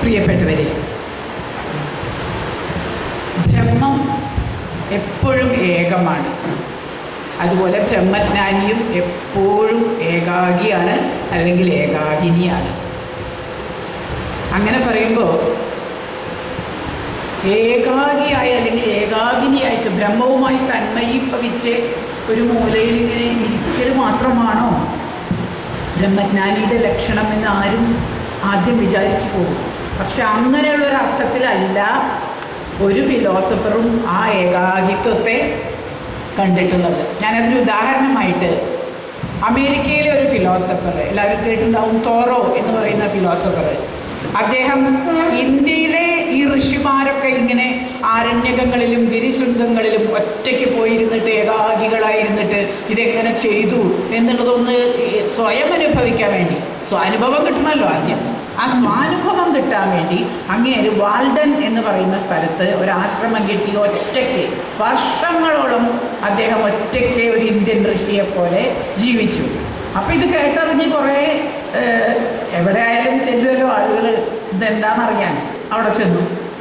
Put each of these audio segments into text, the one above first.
പ്രിയപ്പെട്ടവരെ, ബ്രഹ്മം എപ്പോഴും ഏകമാണ്. അതുപോലെ ബ്രഹ്മജ്ഞാനിയും എപ്പോഴും ഏകാഗിയാണ്, അല്ലെങ്കിൽ ഏകാകിനിയാണ്. അങ്ങനെ പറയുമ്പോൾ ഏകാഗിയായി അല്ലെങ്കിൽ ഏകാകിനിയായിട്ട് ബ്രഹ്മവുമായി തന്മയീഭവിച്ച് ഒരു മൂലയിൽ ഇങ്ങനെ ഇരിക്കൽ മാത്രമാണോ ബ്രഹ്മജ്ഞാനിയുടെ ലക്ഷണം എന്ന് ആരും ആദ്യം വിചാരിച്ചു പോകും. പക്ഷെ അങ്ങനെയുള്ളൊരു അർത്ഥത്തിലല്ല ഒരു ഫിലോസഫറും ആ ഏകാകിത്വത്തെ കണ്ടിട്ടുള്ളത്. ഞാനതിന് ഉദാഹരണമായിട്ട് അമേരിക്കയിലെ ഒരു ഫിലോസഫർ, എല്ലാവരും കേട്ടിട്ടുണ്ടാവും, തോറോ എന്ന് പറയുന്ന ഫിലോസഫർ. അദ്ദേഹം ഇന്ത്യയിലെ ഈ ഋഷിമാരൊക്കെ ഇങ്ങനെ ആരണ്യകങ്ങളിലും ഗിരിശൃംഗങ്ങളിലും ഒറ്റയ്ക്ക് പോയിരുന്നിട്ട് ഏകാഗികളായിരുന്നിട്ട് ഇതെങ്ങനെ ചെയ്തു എന്നുള്ളതൊന്ന് സ്വയം അനുഭവിക്കാൻ വേണ്ടി, സ്വാനുഭവം കിട്ടണമല്ലോ ആദ്യം, ആ സ്വാനുഭവം കിട്ടാൻ വേണ്ടി അങ്ങേര് വാൽഡൻ എന്ന് പറയുന്ന സ്ഥലത്ത് ഒരാശ്രമം കെട്ടി ഒറ്റയ്ക്ക് വർഷങ്ങളോളം അദ്ദേഹം ഒറ്റയ്ക്ക് ഒരു ഇന്ത്യൻ ഋഷിയെ പോലെ ജീവിച്ചു. അപ്പം ഇത് കേട്ടറിഞ്ഞ് കുറേ എവിടെ ആയാലും ചെല്ലുമല്ലോ ആളുകൾ, ഇതെന്താണെന്നറിയാൻ അവിടെ ചെന്നു.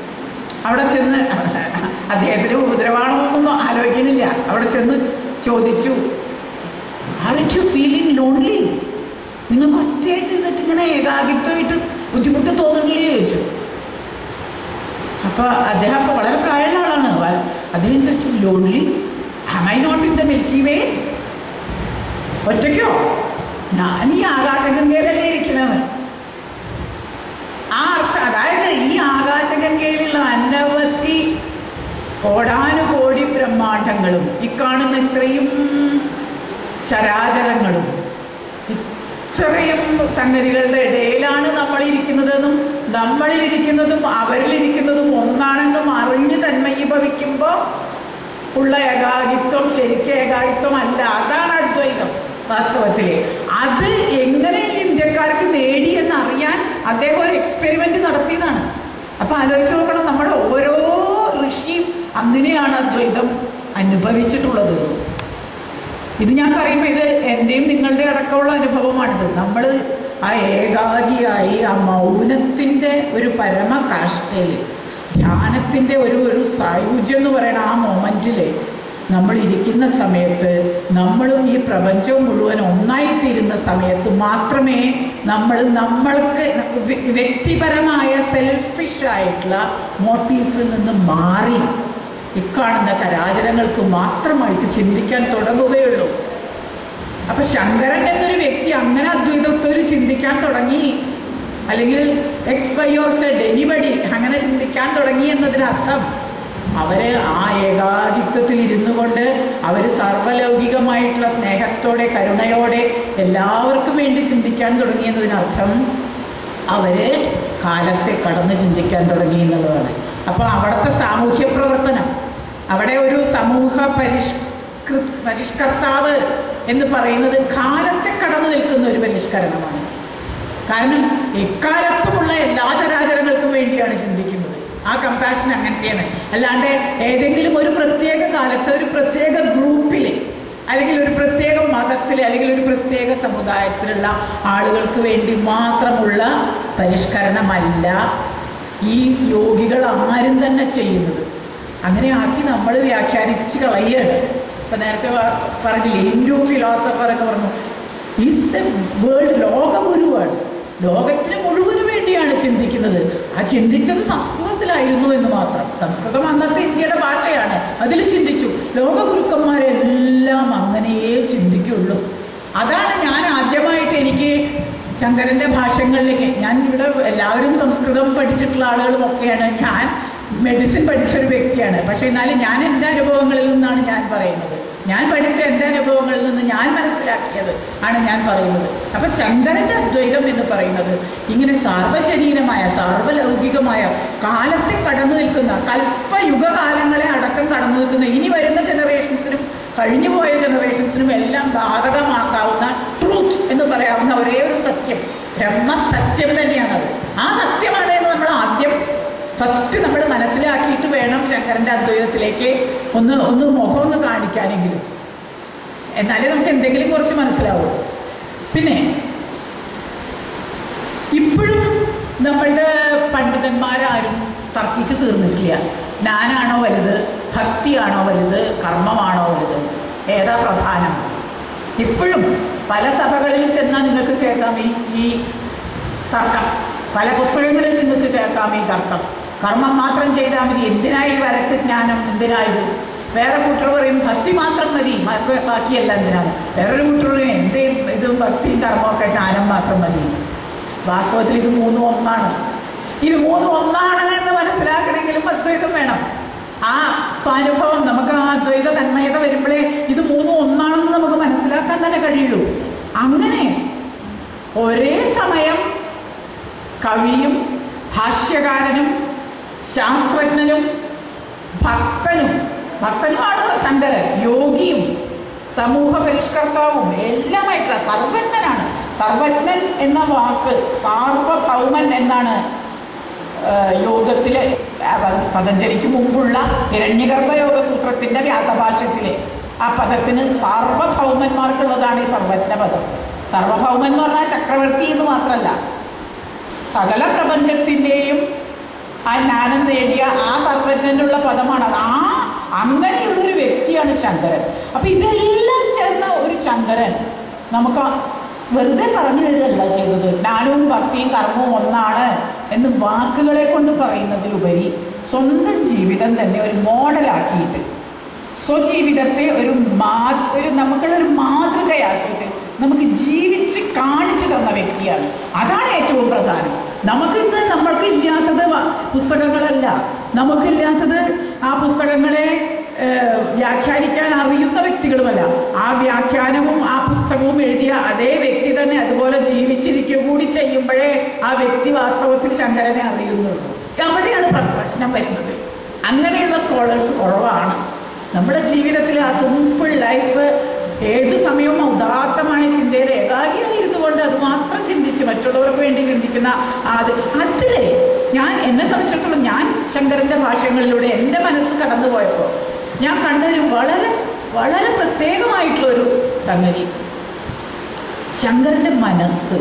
അദ്ദേഹത്തിന് ഉപദ്രവമാണോന്നൊന്നും ആലോചിക്കുന്നില്ല. അവിടെ ചെന്ന് ചോദിച്ചു, ആർട്ട് യു ഫീലിംഗ് ലോൺലി? നിങ്ങൾക്ക് ഒറ്റയായിട്ട് ഇരുന്നിട്ട് ഇങ്ങനെ ഏകാകിത്വമായിട്ട് ബുദ്ധിമുട്ട് തോന്നുന്നില്ലേ ചോദിച്ചു. അപ്പോൾ അദ്ദേഹം അപ്പോൾ വളരെ പ്രായമുള്ള ആളാണ്. അദ്ദേഹം ചോദിച്ചു, lonely? Am I not in the Milky Way? ഒറ്റയ്ക്കോ? ഞാൻ ഈ ആകാശഗംഗയിലല്ലേ ഇരിക്കണത്. ആ അർത്ഥം, അതായത് ഈ ആകാശഗംഗയിലുള്ള അനവധി കോടാനുകോടി ബ്രഹ്മാണ്ഡങ്ങളും ഈ കാണുന്ന ഇത്രയും ചരാചരങ്ങളും ഇത്രയും സംഗതികളുടെ ഇടയിലാണ് നമ്മളിരിക്കുന്നതെന്നും നമ്മളിരിക്കുന്നതും അവരിലിരിക്കുന്നതും ഒന്നാണെന്നും അറിഞ്ഞ് തന്മയീഭവിക്കുമ്പോൾ ഉള്ള ഏകാകിത്വം ശരിക്കും ഏകാകിത്വം അല്ല. അതാണ് അദ്വൈതം വാസ്തവത്തില്. അത് എങ്ങനെ ഇന്ത്യക്കാർക്ക് നേടി എന്നറിയാൻ അദ്ദേഹം ഒരു എക്സ്പെരിമെന്റ് നടത്തിയതാണ്. അപ്പൊ ആലോചിച്ച് നോക്കണം, നമ്മുടെ ഓരോ ഋഷിയും അങ്ങനെയാണ് അദ്വൈതം അനുഭവിച്ചിട്ടുള്ളത്. ഇത് ഞാൻ പറയുമ്പോൾ ഇത് എൻ്റെയും നിങ്ങളുടെ അടക്കമുള്ള അനുഭവമാണിത്. നമ്മൾ ആ ഏകാഗിയായി ആ മൗനത്തിൻ്റെ ഒരു പരമകാഷ്ഠയിൽ, ധ്യാനത്തിൻ്റെ ഒരു സായുജ്യം എന്ന് പറയുന്ന ആ മൊമെൻറ്റിൽ നമ്മൾ ഇരിക്കുന്ന സമയത്ത്, നമ്മളും ഈ പ്രപഞ്ചവും മുഴുവൻ ഒന്നായിത്തീരുന്ന സമയത്ത് മാത്രമേ നമ്മൾക്ക് വ്യക്തിപരമായ സെൽഫിഷായിട്ടുള്ള മോട്ടീവ്സിൽ നിന്ന് മാറി ഇക്കാണുന്ന ചരാചരങ്ങൾക്ക് മാത്രമായിട്ട് ചിന്തിക്കാൻ തുടങ്ങുകയുള്ളൂ. അപ്പം ശങ്കരൻ എന്നൊരു വ്യക്തി അങ്ങനെ അദ്വൈതത്തിൽ ചിന്തിക്കാൻ തുടങ്ങി, അല്ലെങ്കിൽ X Y or Z anybody അങ്ങനെ ചിന്തിക്കാൻ തുടങ്ങി എന്നതിനർത്ഥം അവർ ആ ഏകാകിത്വത്തിൽ ഇരുന്നു കൊണ്ട് അവർ സർവലൗകികമായിട്ടുള്ള സ്നേഹത്തോടെ കരുണയോടെ എല്ലാവർക്കും വേണ്ടി ചിന്തിക്കാൻ തുടങ്ങി എന്നതിനർത്ഥം അവർ കാലത്തെ കടന്ന് ചിന്തിക്കാൻ തുടങ്ങി എന്നുള്ളതാണ്. അപ്പോൾ അവിടുത്തെ സാമൂഹ്യ പ്രവർത്തനം, അവിടെ ഒരു സമൂഹ പരിഷ്കർത്താവ് എന്ന് പറയുന്നത് കാലത്തെ കടന്നു നിൽക്കുന്ന ഒരു പരിഷ്കരണമാണ്. കാരണം എക്കാലത്തുമുള്ള എല്ലാ ചരാചരങ്ങൾക്കും വേണ്ടിയാണ് ചിന്തിക്കുന്നത്. ആ കമ്പാഷൻ അങ്ങനത്തെയാണ്. അല്ലാണ്ട് ഏതെങ്കിലും ഒരു പ്രത്യേക കാലത്ത് ഒരു പ്രത്യേക ഗ്രൂപ്പിൽ, അല്ലെങ്കിൽ ഒരു പ്രത്യേക മതത്തിൽ, അല്ലെങ്കിൽ ഒരു പ്രത്യേക സമുദായത്തിലുള്ള ആളുകൾക്ക് വേണ്ടി മാത്രമുള്ള പരിഷ്കരണമല്ല ഈ യോഗികൾ ആരും തന്നെ ചെയ്യുന്നത്. അങ്ങനെ ആക്കി നമ്മൾ വ്യാഖ്യാനിച്ച് കളയുകയാണ്. ഇപ്പം നേരത്തെ പറഞ്ഞില്ലേ, ഹിന്ദു ഫിലോസഫർ എന്ന് പറഞ്ഞു, ഈസ് എ വേൾഡ്, ലോകഗുരുവാണ്. ലോകത്തിന് മുഴുവന് വേണ്ടിയാണ് ചിന്തിക്കുന്നത്. ആ ചിന്തിച്ചത് സംസ്കൃതത്തിലായിരുന്നു എന്ന് മാത്രം. സംസ്കൃതം അന്നത്തെ ഇന്ത്യയുടെ ഭാഷയാണ്, അതിൽ ചിന്തിച്ചു. ലോകഗുരുക്കന്മാരെല്ലാം അങ്ങനെയേ ചിന്തിക്കുള്ളൂ. അതാണ് ഞാൻ ആദ്യമായിട്ട് എനിക്ക് ശങ്കരൻ്റെ ഭാഷകളിലേക്ക്, ഞാൻ ഇവിടെ എല്ലാവരും സംസ്കൃതം പഠിച്ചിട്ടുള്ള ആളുകളും ഒക്കെയാണ്, ഞാൻ മെഡിസിൻ പഠിച്ചൊരു വ്യക്തിയാണ്. പക്ഷേ എന്നാലും ഞാൻ എൻ്റെ അനുഭവങ്ങളിൽ നിന്നാണ് ഞാൻ പറയുന്നത്. ഞാൻ പഠിച്ച എൻ്റെ അനുഭവങ്ങളിൽ നിന്ന് ഞാൻ മനസ്സിലാക്കിയത് ആണ് ഞാൻ പറയുന്നത്. അപ്പം ശങ്കരൻ്റെ അദ്വൈതം എന്ന് പറയുന്നത് ഇങ്ങനെ സാർവജനീനമായ സാർവലൗകികമായ കാലത്തെ കടന്നു നിൽക്കുന്ന, കൽപ്പയുഗകാലങ്ങളെ അടക്കം കടന്നു നിൽക്കുന്ന, ഇനി വരുന്ന ജനറേഷൻസിനും കഴിഞ്ഞുപോയ ജനറേഷൻസിനും എല്ലാം ബാധകമാക്കാവുന്ന ട്രൂത്ത് എന്ന് പറയാവുന്ന ഒരേ ഒരു സത്യം, ബ്രഹ്മസത്യം തന്നെയാണത്. ആ സത്യമാണ് എന്ന് നമ്മൾ ആദ്യം ഫസ്റ്റ് നമ്മൾ മനസ്സിലാക്കിയിട്ട് വേണം ശങ്കരൻ്റെ അദ്വൈതത്തിലേക്ക് ഒന്ന് മുഖം കാണിക്കാനെങ്കിലും. എന്നാലേ നമുക്ക് എന്തെങ്കിലും കുറച്ച് മനസ്സിലാവും. പിന്നെ ഇപ്പോഴും നമ്മളുടെ പണ്ഡിതന്മാരാരും തർക്കിച്ച് തീർന്നിട്ടില്ല. ജ്ഞാനാണോ വലുത്, ഭക്തിയാണോ വലുത്, കർമ്മമാണോ വലുത്, ഏതാ പ്രധാനം? ഇപ്പോഴും പല സഭകളിൽ ചെന്നാൽ നിങ്ങൾക്ക് കേൾക്കാം ഈ തർക്കം. പല പുസ്തകങ്ങളിൽ നിങ്ങൾക്ക് കേൾക്കാം ഈ തർക്കം. കർമ്മം മാത്രം ചെയ്താൽ മതി, എന്തിനായി വരട്ട് ജ്ഞാനം, എന്തിനായത്? വേറെ കൂട്ടർ പറയും ഭക്തി മാത്രം മതി, ബാക്കിയല്ല എന്തിനാണ്. വേറൊരു കൂട്ടർ പറയും ഇതും ഭക്തിയും കർമ്മമൊക്കെ ജ്ഞാനം മാത്രം മതി. വാസ്തവത്തിൽ ഇത് മൂന്നും ഒന്നാണ്. ഇത് മൂന്നും ഒന്നാണ് എന്ന് മനസ്സിലാക്കണമെങ്കിലും അദ്വൈതം വേണം. ആ സ്വാനുഭവം, നമുക്ക് ആ അദ്വൈത തന്മയത വരുമ്പോഴേ ഇത് മൂന്നും ഒന്നാണെന്ന് നമുക്ക് മനസ്സിലാക്കാൻ തന്നെ കഴിയുള്ളൂ. അങ്ങനെ ഒരേ സമയം കവിയും ഭാഷ്യകാരനും ശാസ്ത്രജ്ഞനും ഭക്തനുമാണ് ശങ്കരൻ, യോഗിയും സമൂഹ പരിഷ്കർത്താവും എല്ലാമായിട്ടുള്ള സർവജ്ഞനാണ്. സർവജ്ഞൻ എന്ന വാക്ക് സാർവഭൗമൻ എന്നാണ് യോഗത്തിലെ പതഞ്ജലിക്ക് മുമ്പുള്ള ഹിരണ്യഗർഭയോഗ സൂത്രത്തിൻ്റെ വ്യാസഭാഷ്യത്തിലെ ആ പദത്തിന് സാർവഭൗമന്മാർക്കുള്ളതാണ് ഈ സർവജ്ഞ പദം. സർവഭൗമൻ എന്ന് പറഞ്ഞാൽ ചക്രവർത്തി എന്ന് മാത്രമല്ല, സകല പ്രപഞ്ചത്തിൻ്റെയും ആ ജ്ഞാനം നേടിയ ആ സർവജ്ഞനുള്ള പദമാണ്. അങ്ങനെയുള്ളൊരു വ്യക്തിയാണ് ശങ്കരൻ. അപ്പം ഇതെല്ലാം ചേർന്ന ഒരു ശങ്കരൻ നമുക്ക് വെറുതെ പറഞ്ഞു തരികയല്ല ചെയ്തത്. ജ്ഞാനവും ഭക്തിയും കർമ്മവും ഒന്നാണ് എന്ന് വാക്കുകളെ കൊണ്ട് പറയുന്നതിലുപരി സ്വന്തം ജീവിതം തന്നെ ഒരു മോഡലാക്കിയിട്ട്, സ്വജീവിതത്തെ നമുക്കുള്ളൊരു മാതൃകയാക്കിയിട്ട് നമുക്ക് ജീവിച്ച് കാണിച്ചു തന്ന വ്യക്തിയാണ്. അതാണ് ഏറ്റവും പ്രധാനം. നമ്മൾക്ക് ഇല്ലാത്തത് പുസ്തകങ്ങളല്ല, നമുക്കില്ലാത്തത് ആ പുസ്തകങ്ങളെ വ്യാഖ്യാനിക്കാൻ അറിയുന്ന വ്യക്തികളുമല്ല. ആ വ്യാഖ്യാനവും ആ പുസ്തകവും എഴുതിയ അതേ വ്യക്തി തന്നെ അതുപോലെ ജീവിച്ചിരിക്കുക കൂടി ചെയ്യുമ്പോഴേ ആ വ്യക്തി വാസ്തവത്തിൽ ശങ്കരനെ അറിയുന്നുള്ളൂ. അവിടെയാണ് പ്രശ്നം വരുന്നത്. അങ്ങനെയുള്ള സ്കോളേഴ്സ് കുറവാണ്. നമ്മുടെ ജീവിതത്തിൽ ആ സിമ്പിൾ ലൈഫ്, ഏത് സമയവും ഉദാത്തമായ ചിന്തയിൽ ഏകാഗ്രമായിരുന്നു കൊണ്ട് അത് മാത്രം ചിന്തിച്ച് മറ്റുള്ളവർക്ക് വേണ്ടി ചിന്തിക്കുന്ന അതിലെ എന്നെ സംബന്ധിച്ചിടത്തോളം ഞാൻ ശങ്കരൻ്റെ ഭാഷ്യങ്ങളിലൂടെ എൻ്റെ മനസ്സ് കടന്നു പോയപ്പോൾ ഞാൻ കണ്ടൊരു വളരെ വളരെ പ്രത്യേകമായിട്ടുള്ളൊരു സംഗതി, ശങ്കരൻ്റെ മനസ്സ്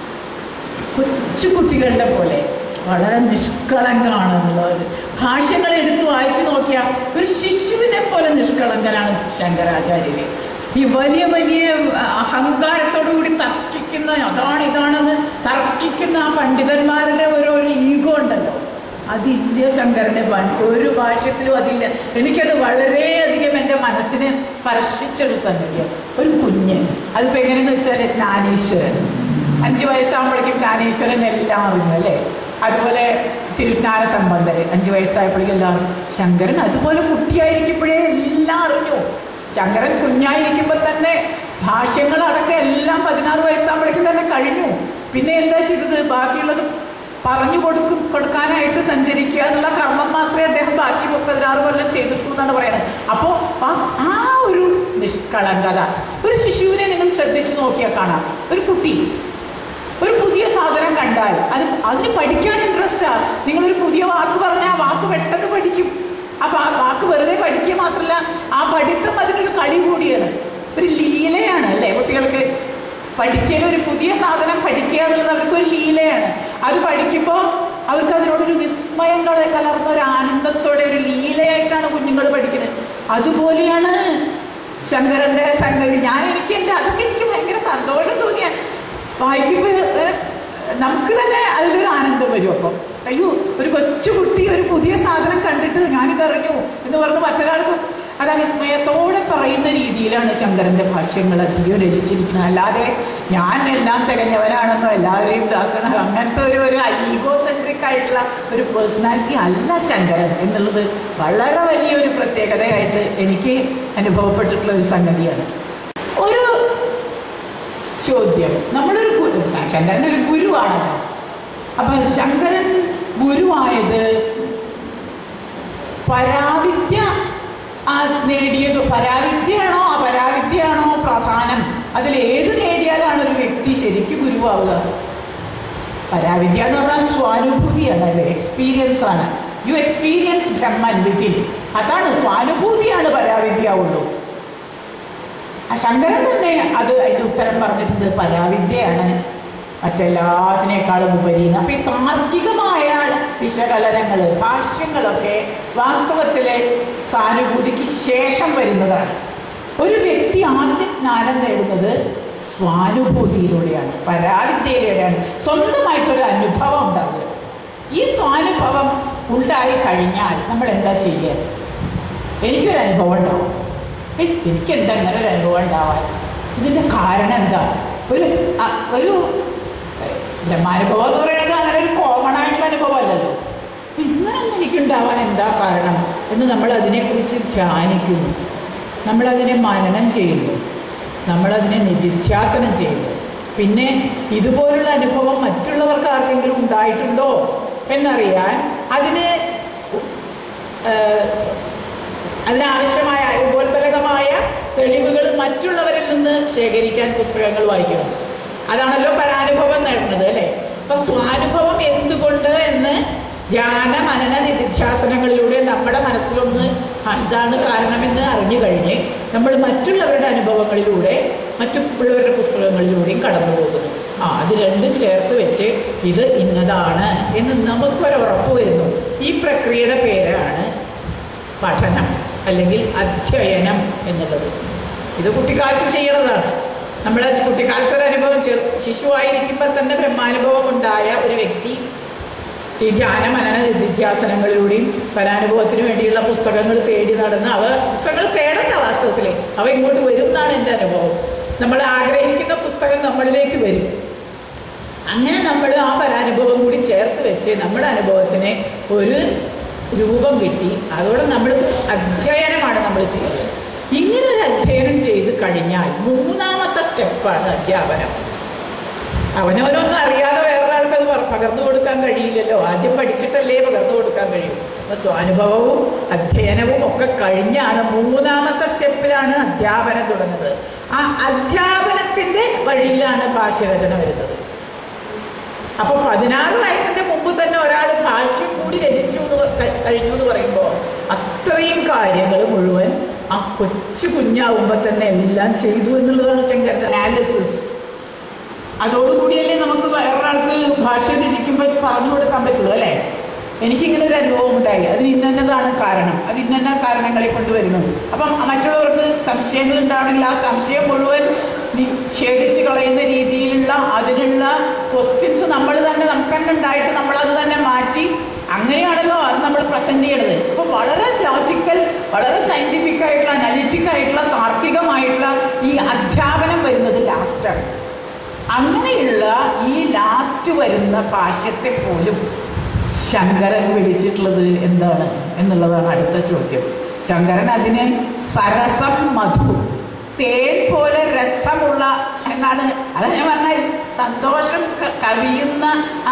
കൊച്ചുകുട്ടികളുടെ പോലെ വളരെ നിഷ്കളങ്കമാണ് എന്നുള്ളത്. ഭാഷ്യങ്ങൾ എടുത്ത് വായിച്ചു നോക്കിയാൽ ഒരു ശിശുവിനെ പോലെ നിഷ്കളങ്കനാണ് ശങ്കരാചാര്യര്. ഈ വലിയ വലിയ അഹങ്കാരത്തോടുകൂടി തർക്കിക്കുന്ന ഇതാണെന്ന് തർക്കിക്കുന്ന ആ പണ്ഡിതന്മാരുടെ ഓരോ ഈഗോ ഉണ്ടല്ലോ, അതില്ല ശങ്കരൻ്റെ ഒരു ഭാഷ്യത്തിലും അതില്ല. എനിക്കത് വളരെയധികം എൻ്റെ മനസ്സിനെ സ്പർശിച്ചൊരു സംഗതിയാണ്. ഒരു കുഞ്ഞ്, അതിപ്പോൾ എങ്ങനെയെന്ന് വെച്ചാൽ ജ്ഞാനേശ്വരൻ 5 വയസ്സാകുമ്പോഴേക്കും ജ്ഞാനേശ്വരൻ എല്ലാം അറിഞ്ഞു അല്ലേ. അതുപോലെ തിരുജ്ഞാന സംബന്ധര് 5 വയസ്സായപ്പോഴേക്കും എല്ലാം. ശങ്കരൻ അതുപോലെ കുട്ടിയായിരിക്കുമ്പോഴേ എല്ലാം അറിഞ്ഞു. ശങ്കരൻ കുഞ്ഞായിരിക്കുമ്പോൾ തന്നെ ഭാഷ്യങ്ങളടക്കം എല്ലാം 16 വയസ്സാകുമ്പോഴേക്കും തന്നെ കഴിഞ്ഞു. പിന്നെ എന്താ ചെയ്തത്? ബാക്കിയുള്ളത് പറഞ്ഞു കൊടുക്കാനായിട്ട് സഞ്ചരിക്കുക എന്നുള്ള കർമ്മം മാത്രമേ അദ്ദേഹം ബാക്കി 16 കൊല്ലം ചെയ്തിട്ടു എന്നാണ് പറയുന്നത്. അപ്പോൾ ആ ഒരു നിഷ്കളങ്കത ഒരു ശിശുവിനെ നിങ്ങൾ ശ്രദ്ധിച്ചു നോക്കിയാൽ കാണാം. ഒരു കുട്ടി ഒരു പുതിയ സാധനം കണ്ടാൽ അതിന് പഠിക്കാൻ ഇൻട്രസ്റ്റാണ്. നിങ്ങളൊരു പുതിയ വാക്ക് പറഞ്ഞാൽ ആ വാക്ക് പെട്ടെന്ന് പഠിക്കും. അപ്പം ആ വാക്ക് വെറുതെ പഠിക്കുക മാത്രമല്ല, ആ പഠിത്തം അതിനൊരു കളി കൂടിയാണ്, ഒരു ലീലയാണ് അല്ലേ. കുട്ടികൾക്ക് പഠിക്കൽ, ഒരു പുതിയ സാധനം പഠിക്കുക എന്നുള്ളത് അവർക്കൊരു ലീലയാണ്. അത് പഠിക്കുമ്പോൾ അവർക്ക് അതിനോടൊരു വിസ്മയം കലർന്ന ഒരു ആനന്ദത്തോടെ ഒരു ലീലയായിട്ടാണ് കുഞ്ഞുങ്ങൾ പഠിക്കുന്നത്. അതുപോലെയാണ് ശങ്കരൻ്റെ സംഗതി. അതൊക്കെ എനിക്ക് ഭയങ്കര സന്തോഷം തോന്നിയ വായിക്കുമ്പോൾ നമുക്ക് തന്നെ അതിലൊരു ആനന്ദം വരും. അപ്പം അയ്യോ, ഒരു കൊച്ചുകുട്ടി ഒരു പുതിയ സാധനം കണ്ടിട്ട് ഞാനിതറിഞ്ഞു എന്ന് പറഞ്ഞ് മറ്റൊരാൾക്ക് അത് വിസ്മയത്തോടെ പറയുന്ന രീതിയിലാണ് ശങ്കരൻ്റെ ഭാഷ്യങ്ങൾ അധികം രചിച്ചിരിക്കുന്നത്. അല്ലാതെ ഞാൻ എല്ലാം തികഞ്ഞവനാണെന്നോ എല്ലാവരെയും ഇതാക്കണം അങ്ങനത്തെ ഒരു ഈഗോസെൻട്രിക് ആയിട്ടുള്ള ഒരു പേഴ്സണാലിറ്റി അല്ല ശങ്കരൻ എന്നുള്ളത് വളരെ വലിയൊരു പ്രത്യേകതയായിട്ട് എനിക്ക് അനുഭവപ്പെട്ടിട്ടുള്ള ഒരു സംഗതിയാണ്. ഒരു ചോദ്യം, നമ്മളൊരു ശങ്കരൻ ഒരു ഗുരുവാണല്ലോ. അപ്പം ശങ്കരൻ ഗുരുവായത് പരാവിദ്യ നേടിയത്, പരാവിദ്യയാണോ അപരാവിദ്യയാണോ പ്രധാനം? അതിലേത് നേടിയാലാണ് ഒരു വ്യക്തി ശരിക്കും ഗുരുവാവുക? പരാവിദ്യ എന്ന് പറഞ്ഞാൽ സ്വാനുഭൂതിയാണ് അല്ലേ, എക്സ്പീരിയൻസ് ആണ്. യു എക്സ്പീരിയൻസ് ബ്രഹ്മൻ വിത്തിൻ, അതാണ് സ്വാനുഭൂതിയാണ് പരാവിദ്യയാവുള്ളൂ. ശങ്കരൻ തന്നെ അതിൻ്റെ ഉത്തരം പറഞ്ഞിട്ടുണ്ട്, പരാവിദ്യയാണ് മറ്റെല്ലാത്തിനേക്കാളും ഉപരി. അപ്പം ഈ താർക്കികമായ വിശകലനങ്ങൾ, ഭാഷ്യങ്ങളൊക്കെ വാസ്തവത്തിലെ സാനുഭൂതിക്ക് ശേഷം വരുന്നതാണ്. ഒരു വ്യക്തി ആദ്യം ജ്ഞാനം നേടുന്നത് സ്വാനുഭൂതിയിലൂടെയാണ്, പരാവിദ്യയിലൂടെയാണ്. സ്വന്തമായിട്ടൊരു അനുഭവം ഉണ്ടാവുക. ഈ സ്വാനുഭവം ഉണ്ടായി കഴിഞ്ഞാൽ നമ്മൾ എന്താ ചെയ്യുക? എനിക്കൊരു അനുഭവം ഉണ്ടാവും. എനിക്കെന്താ അങ്ങനെ ഒരു അനുഭവം ഉണ്ടാവാൻ? ഇതിൻ്റെ കാരണം എന്താ? ഒരു ബ്രഹ്മാനുഭവം എന്ന് പറയുന്നത് അങ്ങനെ ഒരു കോമൺ ആയിട്ടുള്ള അനുഭവം അല്ലല്ലോ. ഇങ്ങനൊന്നും എനിക്കുണ്ടാവാൻ എന്താ കാരണം എന്ന് നമ്മൾ അതിനെക്കുറിച്ച് ധ്യാനിക്കുന്നു, നമ്മളതിനെ മനനം ചെയ്യുന്നു, നമ്മളതിനെ നിധിധ്യാസനം ചെയ്യുന്നു. പിന്നെ ഇതുപോലുള്ള അനുഭവം മറ്റുള്ളവർക്ക് ആർക്കെങ്കിലും ഉണ്ടായിട്ടുണ്ടോ എന്നറിയാൻ അതിനാവശ്യമായ ഉപോത്ബലകമായ തെളിവുകൾ മറ്റുള്ളവരിൽ നിന്ന് ശേഖരിക്കാൻ പുസ്തകങ്ങൾ വായിക്കണം. അതാണല്ലോ പരാനുഭവം നേടുന്നത്, അല്ലേ? അപ്പൊ സ്വാനുഭവം എന്തുകൊണ്ട് എന്ന് ധ്യാന മനന നിധിധ്യാസനങ്ങളിലൂടെ നമ്മുടെ മനസ്സിലൊന്ന് ഇതാണ് കാരണമെന്ന് അറിഞ്ഞു കഴിഞ്ഞ് നമ്മൾ മറ്റുള്ളവരുടെ അനുഭവങ്ങളിലൂടെ മറ്റുള്ളവരുടെ പുസ്തകങ്ങളിലൂടെയും കടന്നു പോകുന്നു. അത് രണ്ടും ചേർത്ത് വെച്ച് ഇത് ഇന്നതാണ് എന്ന് നമുക്കൊരു ഉറപ്പ് വരുന്നു. ഈ പ്രക്രിയയുടെ പേരാണ് പഠനം അല്ലെങ്കിൽ അധ്യയനം എന്നുള്ളത്. ഇത് കുട്ടിക്കാലത്ത് ചെയ്യണതാണ്. നമ്മുടെ കുട്ടിക്കാലത്തൊരു അനുഭവം, ശിശുവായിരിക്കുമ്പോൾ തന്നെ ബ്രഹ്മാനുഭവം ഉണ്ടായ ഒരു വ്യക്തി ഈ ധ്യാന മനന നിധിധ്യാസനങ്ങളിലൂടെയും പരാനുഭവത്തിന് വേണ്ടിയുള്ള പുസ്തകങ്ങൾ തേടി നടന്ന് പുസ്തകങ്ങൾ തേടണ്ട, വാസ്തവത്തിൽ അവ ഇങ്ങോട്ട് വരും എന്നാണ് എൻ്റെ അനുഭവം. നമ്മൾ ആഗ്രഹിക്കുന്ന പുസ്തകം നമ്മളിലേക്ക് വരും. അങ്ങനെ നമ്മൾ ആ പരാനുഭവം കൂടി ചേർത്ത് വെച്ച് നമ്മുടെ അനുഭവത്തിന് ഒരു രൂപം കിട്ടി. അതോടെ നമ്മൾ അധ്യയനമാണ് നമ്മൾ ചെയ്യുന്നത്. ഇങ്ങനൊരു അധ്യയനം ചെയ്ത് കഴിഞ്ഞാൽ മൂന്നാമത്തെ സ്റ്റെപ്പാണ് അധ്യാപനം. അവനവനൊന്നും അറിയാതെ വേറൊരാൾക്ക് അത് പകർന്നു കൊടുക്കാൻ കഴിയില്ലല്ലോ. ആദ്യം പഠിച്ചിട്ടല്ലേ പകർന്നു കൊടുക്കാൻ കഴിയും. അപ്പോൾ സ്വാനുഭവവും അധ്യയനവും ഒക്കെ കഴിഞ്ഞാണ് മൂന്നാമത്തെ സ്റ്റെപ്പിലാണ് അധ്യാപനം തുടങ്ങുന്നത്. ആ അധ്യാപനത്തിൻ്റെ വഴിയിലാണ് ഭാഷ്യരചന വരുന്നത്. അപ്പോൾ 16 വയസ്സിൻ്റെ മുമ്പ് തന്നെ ഒരാൾ ഭാഷ്യം കൂടി രചിച്ചു കഴിഞ്ഞു എന്ന് പറയുമ്പോൾ അത്രയും കാര്യങ്ങൾ മുഴുവൻ ആ കൊച്ചു കുഞ്ഞാവുമ്പോൾ തന്നെ എല്ലാം ചെയ്തു എന്നുള്ളതാണ് ശങ്കരൻ്റെ അനാലിസിസ്. അതോടുകൂടിയല്ലേ നമുക്ക് വേറൊരാൾക്ക് ഭാഷ്യം രചിക്കുമ്പോൾ പറഞ്ഞു കൊടുക്കാൻ പറ്റുള്ളൂ, അല്ലേ? എനിക്കിങ്ങനെ ഒരു അനുഭവം ഉണ്ടായി, അതിന് ഇന്നതാണ് കാരണം, അത് ഇന്ന കാരണങ്ങളെ കൊണ്ടുവരുന്നു. അപ്പം മറ്റുള്ളവർക്ക് സംശയങ്ങൾ ഉണ്ടാവണമെങ്കിൽ ആ സംശയം മുഴുവൻ നിഷേധിച്ച് കളയുന്ന രീതിയിലുള്ള അതിനുള്ള ക്വസ്റ്റ്യൻസ് നമുക്ക് തന്നെ ഉണ്ടായിട്ട് നമ്മളത് തന്നെ മാറ്റി അങ്ങനെയാണല്ലോ അത് നമ്മൾ പ്രസൻറ്റ് ചെയ്യണത്. അപ്പോൾ വളരെ ലോജിക്കൽ, വളരെ സയൻറ്റിഫിക് ആയിട്ടുള്ള, അനലിറ്റിക് ആയിട്ടുള്ള, താർക്കികമായിട്ടുള്ള ഈ അധ്യാപനം വരുന്നത് ലാസ്റ്റാണ്. അങ്ങനെയുള്ള ഈ ലാസ്റ്റ് വരുന്ന ഭാഷ്യത്തെ പോലും ശങ്കരൻ വിളിച്ചിട്ടുള്ളത് എന്താണ് എന്നുള്ളതാണ് അടുത്ത ചോദ്യം. ശങ്കരൻ അതിനെ സരസം മധു, തേൻ പോലെ രസമുള്ള എന്നാണ്. അത് ഞാൻ പറഞ്ഞാൽ സന്തോഷം കവിയുന്ന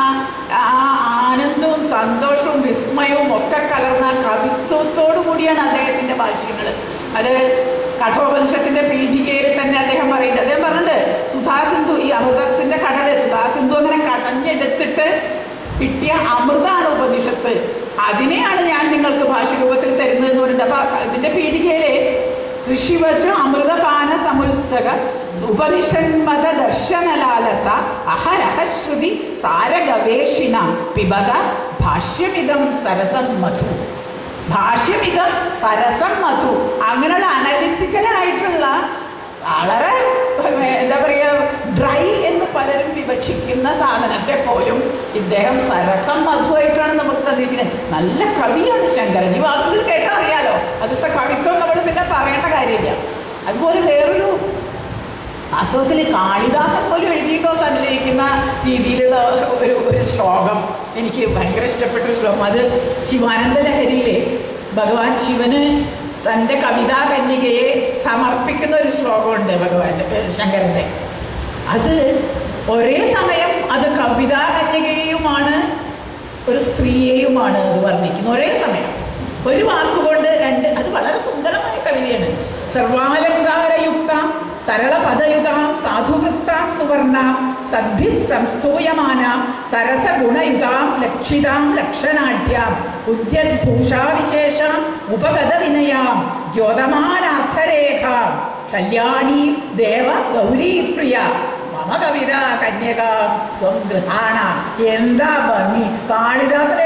ആനന്ദവും സന്തോഷവും വിസ്മയവും ഒക്കെ കലർന്ന കവിത്വത്തോടു കൂടിയാണ് അദ്ദേഹത്തിൻ്റെ ഭാഷ്യങ്ങൾ. അത് കഠോപനിഷത്തിന്റെ പീഠികയിൽ തന്നെ അദ്ദേഹം പറയുന്നുണ്ട്. അദ്ദേഹം പറഞ്ഞിട്ട് സുധാസിന്ധു, ഈ അമൃതത്തിന്റെ കടല്, സുധാസിന്ധു അങ്ങനെ കടഞ്ഞെടുത്തിട്ട് കിട്ടിയ അമൃതാണ് ഉപനിഷത്ത്, അതിനെയാണ് ഞാൻ നിങ്ങൾക്ക് ഭാഷ്യരൂപത്തിൽ തരുന്നതെന്ന് പറഞ്ഞിട്ട്. അപ്പൊ ഇതിന്റെ പീഠികയില് ഋഷിവച അമൃതപാന സമുത്സക ഉപനിഷന്മത ദർശനലാലസ അഹരഹശ്രുതി സാരഗവേഷിണ പിബത ഭാഷ്യമിതം സരസം മധു. ഭാഷ്യമിതം സരസം മധു, അങ്ങനെയുള്ള അനലിറ്റിക്കലായിട്ടുള്ള വളരെ എന്താ പറയുക ഡ്രൈ എന്ന് പലരും വിവക്ഷിക്കുന്ന സാധനത്തെ പോലും ഇദ്ദേഹം സരസം മധുവായിട്ടാണ് നമുക്ക് തന്നിരിക്കുന്നത്. നല്ല കവിയാണ് ശങ്കരൻ. ഈ വാക്കുകൾ കേട്ടാൽ അറിയാലോ, അതിലത്തെ കവിത്വം നമ്മൾ പിന്നെ പറയേണ്ട കാര്യമില്ല. അതുപോലെ വേറൊരു വാസ്തവത്തിൽ കാളിദാസൻ പോലും എഴുതിയിട്ടോ സംശയിക്കുന്ന രീതിയിലുള്ള ഒരു ശ്ലോകം എനിക്ക് ഭയങ്കര ഇഷ്ടപ്പെട്ടൊരു ശ്ലോകം. അത് ശിവാനന്ദ ലഹരിയിലെ ഭഗവാൻ ശിവന് തൻ്റെ കവിതാ കന്യകയെ സമർപ്പിക്കുന്ന ഒരു ശ്ലോകമുണ്ട് ഭഗവാന്റെ ശങ്കരൻ്റെ. അത് ഒരേ സമയം അത് കവിതാ കന്യകയുമാണ് ഒരു സ്ത്രീയെയുമാണ് അത് വർണ്ണിക്കുന്നത്. ഒരേ സമയം ഒരു വാക്കുകൊണ്ട് രണ്ട്. അത് വളരെ സുന്ദരമായ കവിതയാണ്. സർവാലങ്കാരയുക്താം സരളപദയുതാം സാധുവൃത്താം സുവർണാം സദ്ഭി സംസ്തൂയമാനാം സരസഗുണയുതാം ലക്ഷിതാം ലക്ഷണാഢ്യാം ഉദ്യദ്ഭൂഷാവിശേഷാം ഉപഗത വിനയാം ദ്യോതമാനാർത്ഥരേഖാം കല്യാണീ ദേവ ഗൗരീപ്രിയ മമ കവിത കന്യക ത്വം ഗൃഹാണ. എന്താ ഭംഗി! കാളിദാസൻ എഴുതിയിട്ടോ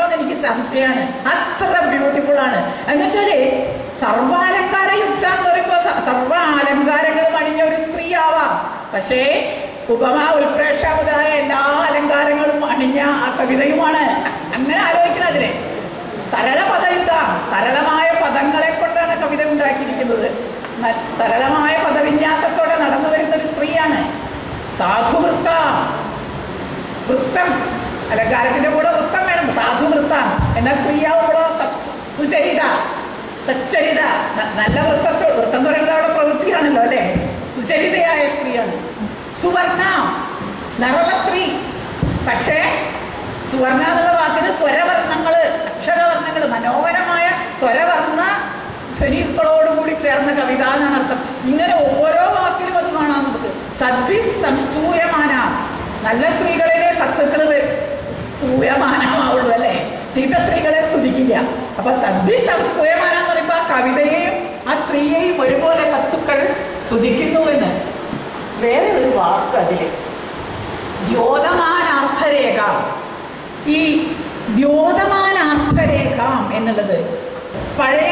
എന്ന് എനിക്ക് സംശയമാണ്. അത്ര ബ്യൂട്ടിഫുൾ ആണ്. എന്നുവെച്ചാല് സർവാലങ്കാര യുക്ത എന്ന് പറയുമ്പോൾ സർവ അലങ്കാരങ്ങളും അണിഞ്ഞ ഒരു സ്ത്രീ ആവാം. പക്ഷേ ഉപമ ഉൽപ്രേക്ഷ മുതലായ എല്ലാ അലങ്കാരങ്ങളും അണിഞ്ഞ ആ കവിതയുമാണ്. അങ്ങനെ ആലോചിക്കണം അതിനെ. സരള പദയുക്ത, സരളമായ പദങ്ങളെ കൊണ്ടാണ് കവിത ഉണ്ടാക്കിയിരിക്കുന്നത്. സരളമായ പദവിന്യാസത്തോടെ നടന്നു വരുന്ന ഒരു സ്ത്രീയാണ്. സാധുവൃത്ത, വൃത്തം, അലങ്കാരത്തിന്റെ കൂടെ വൃത്തം വേണം. സാധുവൃത്ത എന്നാ സ്ത്രീയാവുമ്പോഴോ സുചരിത, സച്ചരിത, നല്ല വൃത്തത്തോട്, വൃത്തം എന്ന് പറയുന്നത് അവിടെ പ്രവൃത്തിയാണല്ലോ അല്ലെ. സുചരിതയായ സ്ത്രീയാണ്. സുവർണ, നിറമുള്ള സ്ത്രീ. പക്ഷേ സുവർണ എന്നുള്ള വാക്കിന് സ്വരവർണ്ണങ്ങള്, അക്ഷരവർണ്ണങ്ങള്, മനോഹരമായ സ്വരവർണ്ണ ധ്വനികളോടുകൂടി ചേർന്ന കവിത എന്നാണ് അർത്ഥം. ഇങ്ങനെ ഓരോ വാക്കിലും അത് കാണാൻ നമുക്ക്. സദ്ഭിസ് സംസ്തൂയമാന, നല്ല സ്ത്രീകളിലെ സത്തുക്കള് സ്തൂയമാനമാവുള്ളൂ അല്ലെ, ചീത്ത സ്ത്രീകളെ സ്തുതിക്കില്ല. അപ്പൊ സദ്ഭിസ് സംസ്തൂയമാന എന്ന് പറയുമ്പോ ആ കവിതയെയും ആ സ്ത്രീയെയും ഒരുപോലെ സത്തുക്കൾ സ്തുതിക്കുന്നു എന്ന്. വേറെ ഒരു വാക്ക് അതില് ദ്യോതമാനാർത്ഥരേഖ. ഈ ദ്യോതമാനാർത്ഥരേഖ എന്നുള്ളത് പഴയ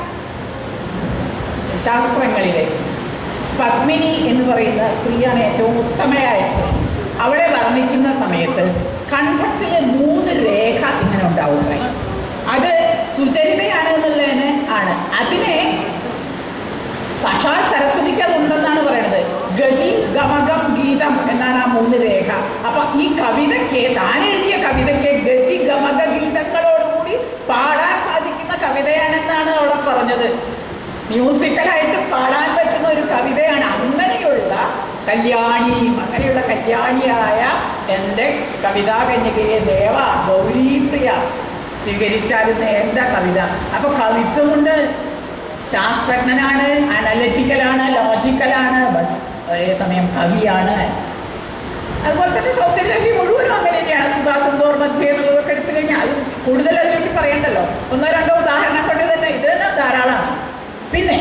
ശാസ്ത്രങ്ങളിലെ പത്മിനി എന്ന് പറയുന്ന സ്ത്രീയാണ് ഏറ്റവും ഉത്തമയായ സ്ത്രീ. അവളെ വർണ്ണിക്കുന്ന സമയത്ത് കണ്ഠത്തിലെ 3 രേഖ ഇങ്ങനെ ഉണ്ടാവും. അത് സുചരിതയാണ് എന്നുള്ളതിന് ആണ്. അതിനെ സാക്ഷാൽ സരസ്വതിക്ക് അതുണ്ടെന്നാണ് പറയുന്നത്. ഗതി ഗമകം ഗീതം എന്നാണ് ആ 3 രേഖ. അപ്പൊ ഈ കവിതയ്ക്ക്, താൻ എഴുതിയ കവിതയ്ക്ക് ഗതി ഗമക ഗീതങ്ങളോടുകൂടി പാടാൻ സാധിക്കുന്ന കവിതയാണെന്നാണ് അവിടെ പറഞ്ഞത്. മ്യൂസിക്കലായിട്ട് പാടാൻ പറ്റുന്ന ഒരു കവിതയാണ്. അങ്ങനെയുള്ള കല്യാണിയായ എൻ്റെ കവിതാ കന്യകയെ ദേവ ഗൗരീപ്രിയ സ്വീകരിച്ചാലും എൻ്റെ കവിത. അപ്പൊ കവിത്വം കൊണ്ട് ശാസ്ത്രജ്ഞനാണ്, അനലറ്റിക്കലാണ്, ലോജിക്കലാണ്, ബട്ട് ഒരേ സമയം കവിയാണ്. അതുപോലെ തന്നെ സൗന്ദര്യലഹരി മുഴുവനും അങ്ങനെ തന്നെയാണ്. സുധാസുന്ദോർ മധ്യ എന്നുള്ളതൊക്കെ എടുത്തു കഴിഞ്ഞാൽ അത് കൂടുതൽ അതിലേക്ക് പറയണ്ടല്ലോ. 1-2 ഉദാഹരണം കൊണ്ട് തന്നെ ഇത് തന്നെ ധാരാളമാണ്. പിന്നെ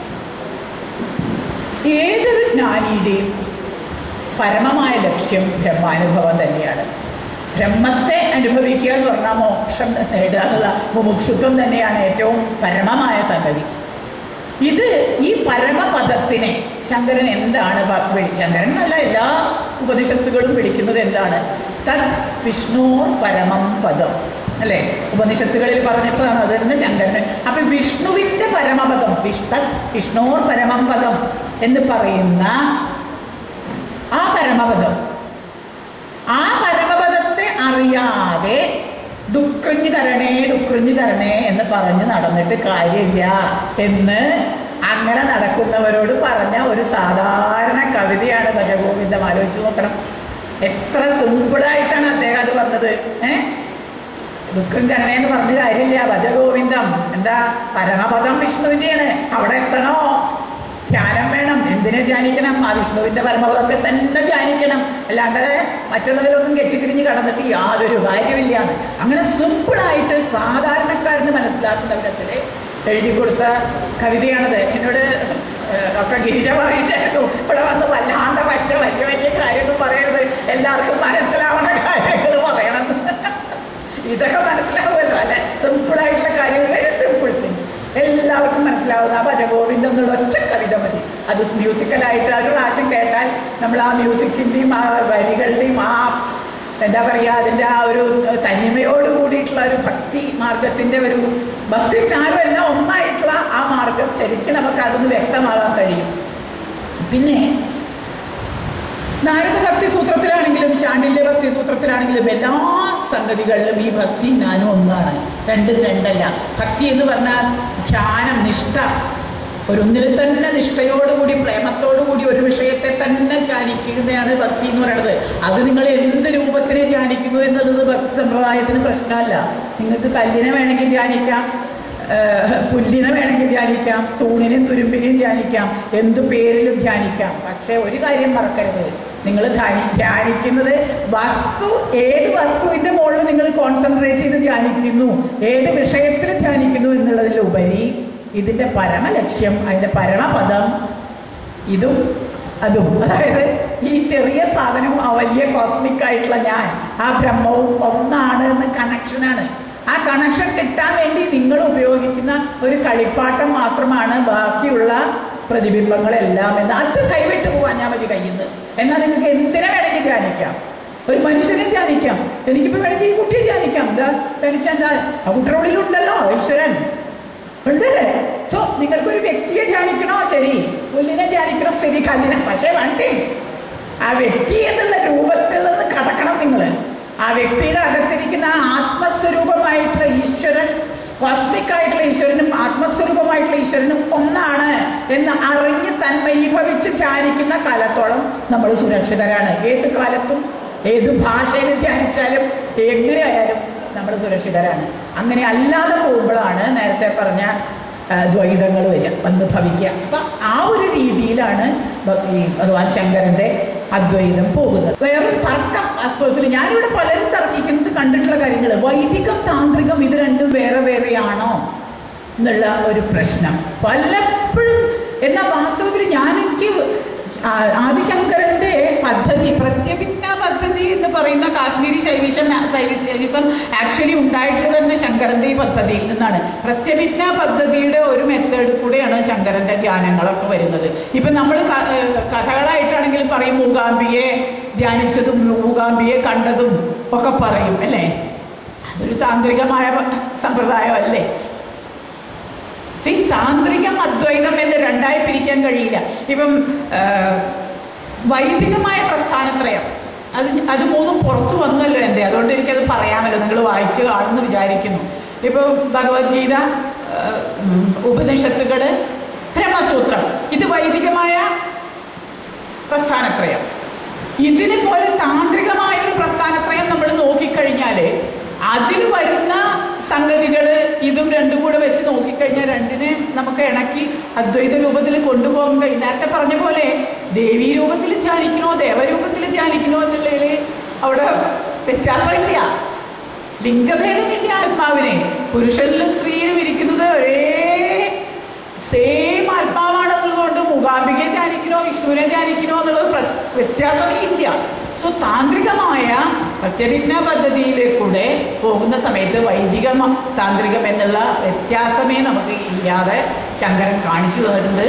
ഏതൊരു ജ്ഞാനിയുടെയും പരമമായ ലക്ഷ്യം ബ്രഹ്മാനുഭവം തന്നെയാണ്. ബ്രഹ്മത്തെ അനുഭവിക്കുക എന്ന് പറഞ്ഞാൽ മോക്ഷം നേടുക എന്നുള്ള മുമുക്ഷുത്വം തന്നെയാണ് ഏറ്റവും പരമമായ സംഗതി. ഇത് ഈ പരമപദത്തിനെ ശങ്കരൻ എന്താണ് ശങ്കരൻ അല്ല, എല്ലാ ഉപനിഷത്തുകളും വിളിക്കുന്നത് എന്താണ്? തത് വിഷ്ണോർ പരമം പദം അല്ലെ, ഉപനിഷത്തുകളിൽ പറഞ്ഞിട്ടാണ് അത് തന്നെ ശങ്കരൻ. അപ്പൊ വിഷ്ണുവിന്റെ പരമപദം, വിഷ്ണോർ പരമം പദം എന്ന് പറയുന്ന ആ പരമപദം, ആ പരമപദത്തെ അറിയാതെ ഡുക്രിഞ്ഞു തരണേ എന്ന് പറഞ്ഞ് നടന്നിട്ട് കാര്യമില്ല എന്ന് അങ്ങനെ നടക്കുന്നവരോട് പറഞ്ഞ ഒരു സാധാരണ കവിതയാണ് ഭജഗോവിന്ദം. ആലോചിച്ച് നോക്കണം, എത്ര സിമ്പിളായിട്ടാണ് അദ്ദേഹം അത് പറഞ്ഞത്. ദുഃഖം തരണേ എന്ന് പറഞ്ഞ കാര്യമില്ല. ഭജഗോവിന്ദം എന്താ, പരമപദം വിഷ്ണുവിൻ്റെയാണ്. അവിടെ എത്തണോ ധ്യാനം വേണം. എന്തിനെ ധ്യാനിക്കണം? ആ വിഷ്ണുവിന്റെ പരമപദത്തെ തന്നെ ധ്യാനിക്കണം. അല്ലാണ്ട് മറ്റുള്ളതിലൊന്നും കെട്ടിത്തിരിഞ്ഞ് കടന്നിട്ട് യാതൊരു കാര്യമില്ലാന്ന്. അങ്ങനെ സിമ്പിളായിട്ട് സാധാരണക്കാരന് മനസ്സിലാക്കുന്ന വിധത്തില് എഴുതി കൊടുത്ത കവിതയാണത്. എന്നോട് ഡോക്ടർ ഗിരിജ പറഞ്ഞിട്ടായിരുന്നു, ഇവിടെ വന്ന് വല്ലാണ്ട് വലിയ കാര്യമൊന്നും പറയരുത്, എല്ലാവർക്കും മനസ്സിലാവുന്ന കാര്യങ്ങൾ പറയണം. ഇതൊക്കെ മനസ്സിലാവുമല്ലോ അല്ലെ, സിമ്പിളായിട്ടുള്ള കാര്യങ്ങൾ, വെരി സിമ്പിൾ തിങ്സ് എല്ലാവർക്കും മനസ്സിലാവുന്ന ആ ഭജഗോവിന്ദം എന്നുള്ള ഒറ്റ കവിത മതി. അത് മ്യൂസിക്കലായിട്ട് ഒരു പ്രാവശ്യം കേട്ടാൽ നമ്മൾ ആ മ്യൂസിക്കിൻ്റെയും ആ വരികളുടെയും ആ എന്താ പറയുക, അതിൻ്റെ ആ ഒരു തനിമയോട് കൂടിയിട്ടുള്ള ഒരു ഭക്തി മാർഗത്തിൻ്റെ ഒരു ഭക്തി ജ്ഞാനം എല്ലാം ഒന്നായിട്ടുള്ള ആ മാർഗം ശരിക്കും നമുക്ക് അതൊന്ന് വ്യക്തമാകാൻ കഴിയും. പിന്നെ നാരദ ഭക്തി സൂത്രത്തിലാണെങ്കിലും ശാണ്ഡില്യ ഭക്തി സൂത്രത്തിലാണെങ്കിലും എല്ലാ സംഗതികളിലും ഈ ഭക്തി ജ്ഞാനം ഒന്നാണ്, രണ്ടല്ല. ഭക്തി എന്ന് പറഞ്ഞാൽ ധ്യാനം, നിഷ്ഠ, ഒരൊന്നിൽ തന്നെ നിഷ്ഠയോടുകൂടി പ്രേമത്തോടുകൂടി ഒരു വിഷയത്തെ തന്നെ ധ്യാനിക്കുന്നതാണ് ഭക്തി എന്ന് പറയുന്നത്. അത് നിങ്ങൾ എന്ത് രൂപത്തിനെ ധ്യാനിക്കുന്നു എന്നുള്ളത് ഭക്തി സമ്പ്രദായത്തിന് പ്രശ്നമല്ല. നിങ്ങൾക്ക് കല്ലിനെ വേണമെങ്കിൽ ധ്യാനിക്കാം, പുല്ലിനെ വേണമെങ്കിൽ ധ്യാനിക്കാം, തൂണിനെയും തുരുമ്പിനെയും ധ്യാനിക്കാം, എന്ത് പേരിലും ധ്യാനിക്കാം. പക്ഷേ ഒരു കാര്യം മറക്കരുത്, നിങ്ങൾ ധ്യാനിക്കുന്നത് വസ്തു, ഏത് വസ്തുവിൻ്റെ മുകളിൽ നിങ്ങൾ കോൺസെൻട്രേറ്റ് ചെയ്ത് ധ്യാനിക്കുന്നു, ഏത് വിഷയത്തിൽ ധ്യാനിക്കുന്നു എന്നുള്ളതിലുപരി ഇതിൻ്റെ പരമലക്ഷ്യം, അതിൻ്റെ പരമപദം ഇതും അതും, അതായത് ഈ ചെറിയ സാധനവും ആ വലിയ കോസ്മിക് ആയിട്ടുള്ള ഞാൻ, ആ ബ്രഹ്മവും ഒന്നാണ് എന്ന കണക്ഷനാണ്. ആ കണക്ഷൻ കിട്ടാൻ വേണ്ടി നിങ്ങൾ ഉപയോഗിക്കുന്ന ഒരു കളിപ്പാട്ടം മാത്രമാണ് ബാക്കിയുള്ള പ്രതിബിംബങ്ങളെല്ലാം എന്ന്. അത് കൈവിട്ട് പോവാൻ ഞാൻ മതി കയ്യിൽ നിന്ന്. എന്നാൽ നിങ്ങൾക്ക് എന്തിനെ വേണമെങ്കിൽ ധ്യാനിക്കാം. ഒരു മനുഷ്യനെ ധ്യാനിക്കാം. എനിക്കിപ്പോൾ വേണമെങ്കിൽ ഈ കുട്ടിയെ ധ്യാനിക്കാം. എന്താ ധ്യാനിച്ചാൽ ആ കുട്ടിയുടെ ഉള്ളിലുണ്ടല്ലോ ഈശ്വരൻ ഉണ്ട്. സോ നിങ്ങൾക്കൊരു വ്യക്തിയെ ധ്യാനിക്കണോ ശരി, പുല്ലിനെ ധ്യാനിക്കണോ ശരി, കല്ലിനെ. പക്ഷേ വണ്ടി ആ വ്യക്തി എന്നുള്ള രൂപത്തിൽ നിന്ന് കടക്കണം നിങ്ങൾ. ആ വ്യക്തിയുടെ അകത്തിരിക്കുന്ന ആ ആത്മസ്വരൂപമായിട്ടുള്ള ഈശ്വരൻ, കോസ്മിക് ആയിട്ടുള്ള ഈശ്വരനും ആത്മസ്വരൂപമായിട്ടുള്ള ഈശ്വരനും ഒന്നാണ് എന്ന് അറിഞ്ഞ് തന്മയീഭവിച്ച് ധ്യാനിക്കുന്ന കാലത്തോളം നമ്മൾ സുരക്ഷിതരാണ്. ഏത് കാലത്തും ഏത് ഭാഷയിൽ ധ്യാനിച്ചാലും എങ്ങനെയായാലും നമ്മൾ സുരക്ഷിതരാണ്. അങ്ങനെ അല്ലാതെ പോകുമ്പോഴാണ് നേരത്തെ പറഞ്ഞ ദ്വൈതങ്ങൾ വന്ന് ഭവിക്കുക. അപ്പം ആ ഒരു രീതിയിലാണ് ഈ ഭഗവാൻ ശങ്കരൻ്റെ അദ്വൈതം പോകുന്നത്. വേറൊരു തർക്കം വാസ്തവത്തിൽ ഞാനിവിടെ പലരും തർക്കിക്കുന്നത് കണ്ടിട്ടുള്ള കാര്യങ്ങൾ, വൈദികം താന്ത്രികം ഇത് രണ്ടും വേറെ വേറെയാണോ എന്നുള്ള ഒരു പ്രശ്നം പലപ്പോഴും. എന്നാൽ വാസ്തവത്തിൽ എനിക്ക് ആദിശങ്കരന്റെ പദ്ധതി, പ്രത്യഭിജ്ഞ പദ്ധതി എന്ന് പറയുന്ന കാശ്മീരി ശൈവിസം ആക്ച്വലി ഉണ്ടായിട്ടുള്ളത് തന്നെ ശങ്കരന്റെ ഈ പദ്ധതിയിൽ നിന്നാണ്. പ്രത്യഭിജ്ഞ പദ്ധതിയുടെ ഒരു മെത്തേഡ് കൂടെയാണ് ശങ്കരന്റെ ധ്യാനങ്ങളൊക്കെ വരുന്നത്. ഇപ്പൊ നമ്മൾ കഥകളായിട്ടാണെങ്കിലും പറയും മൂകാംബിയെ ധ്യാനിച്ചതും മൂകാംബിയെ കണ്ടതും ഒക്കെ പറയും അല്ലേ. അതൊരു താന്ത്രികമായ സമ്പ്രദായം അല്ലേ. താന്ത്രികം അദ്വൈതം എന്ന് രണ്ടായി പിരിക്കാൻ കഴിയില്ല. ഇപ്പം വൈദികമായ പ്രസ്ഥാനത്രയം അത് മൂന്നും പുറത്തു വന്നല്ലോ എൻ്റെ, അതുകൊണ്ട് എനിക്കത് പറയാമല്ലോ, നിങ്ങൾ വായിച്ച് കാണുമെന്ന് വിചാരിക്കുന്നു. ഇപ്പോൾ ഭഗവത്ഗീത, ഉപനിഷത്തുകൾ, ബ്രഹ്മസൂത്രം, ഇത് വൈദികമായ പ്രസ്ഥാനത്രയം. ഇതിനെ പോലെ താന്ത്രികമായ ഒരു പ്രസ്ഥാനത്രയം നമ്മൾ നോക്കിക്കഴിഞ്ഞാൽ അതിൽ വരുന്ന സംഗതികൾ ഇതും രണ്ടും കൂടെ വെച്ച് നോക്കിക്കഴിഞ്ഞാൽ രണ്ടിനെ നമുക്ക് ഇണക്കി അദ്വൈത രൂപത്തിൽ കൊണ്ടുപോകാൻ കഴിയും. നേരത്തെ പറഞ്ഞ പോലെ ദേവീ രൂപത്തിൽ ധ്യാനിക്കണോ ദേവരൂപത്തിൽ ധ്യാനിക്കണോ എന്നുള്ളതിൽ അവിടെ വ്യത്യാസമില്ല, ലിംഗഭേദമില്ല. ആത്മാവിനെ പുരുഷനിലും സ്ത്രീയിലും ഇരിക്കുന്നത് ഒരേ സെയിം ആത്മാവാണെന്നുള്ളതുകൊണ്ട് മൂകാംബികയെ ധ്യാനിക്കണോ വിഷ്ണുവിനെ ധ്യാനിക്കണോ എന്നുള്ളത് വ്യത്യാസമില്ല. സോ താന്ത്രികമായ പ്രത്യഭിജ്ഞ പദ്ധതിയിലേക്കൂടെ പോകുന്ന സമയത്ത് വൈദിക താന്ത്രികം എന്നുള്ള വ്യത്യാസമേ നമുക്ക് ഇല്ലാതെ ശങ്കരൻ കാണിച്ചു തന്നിട്ടുണ്ട്,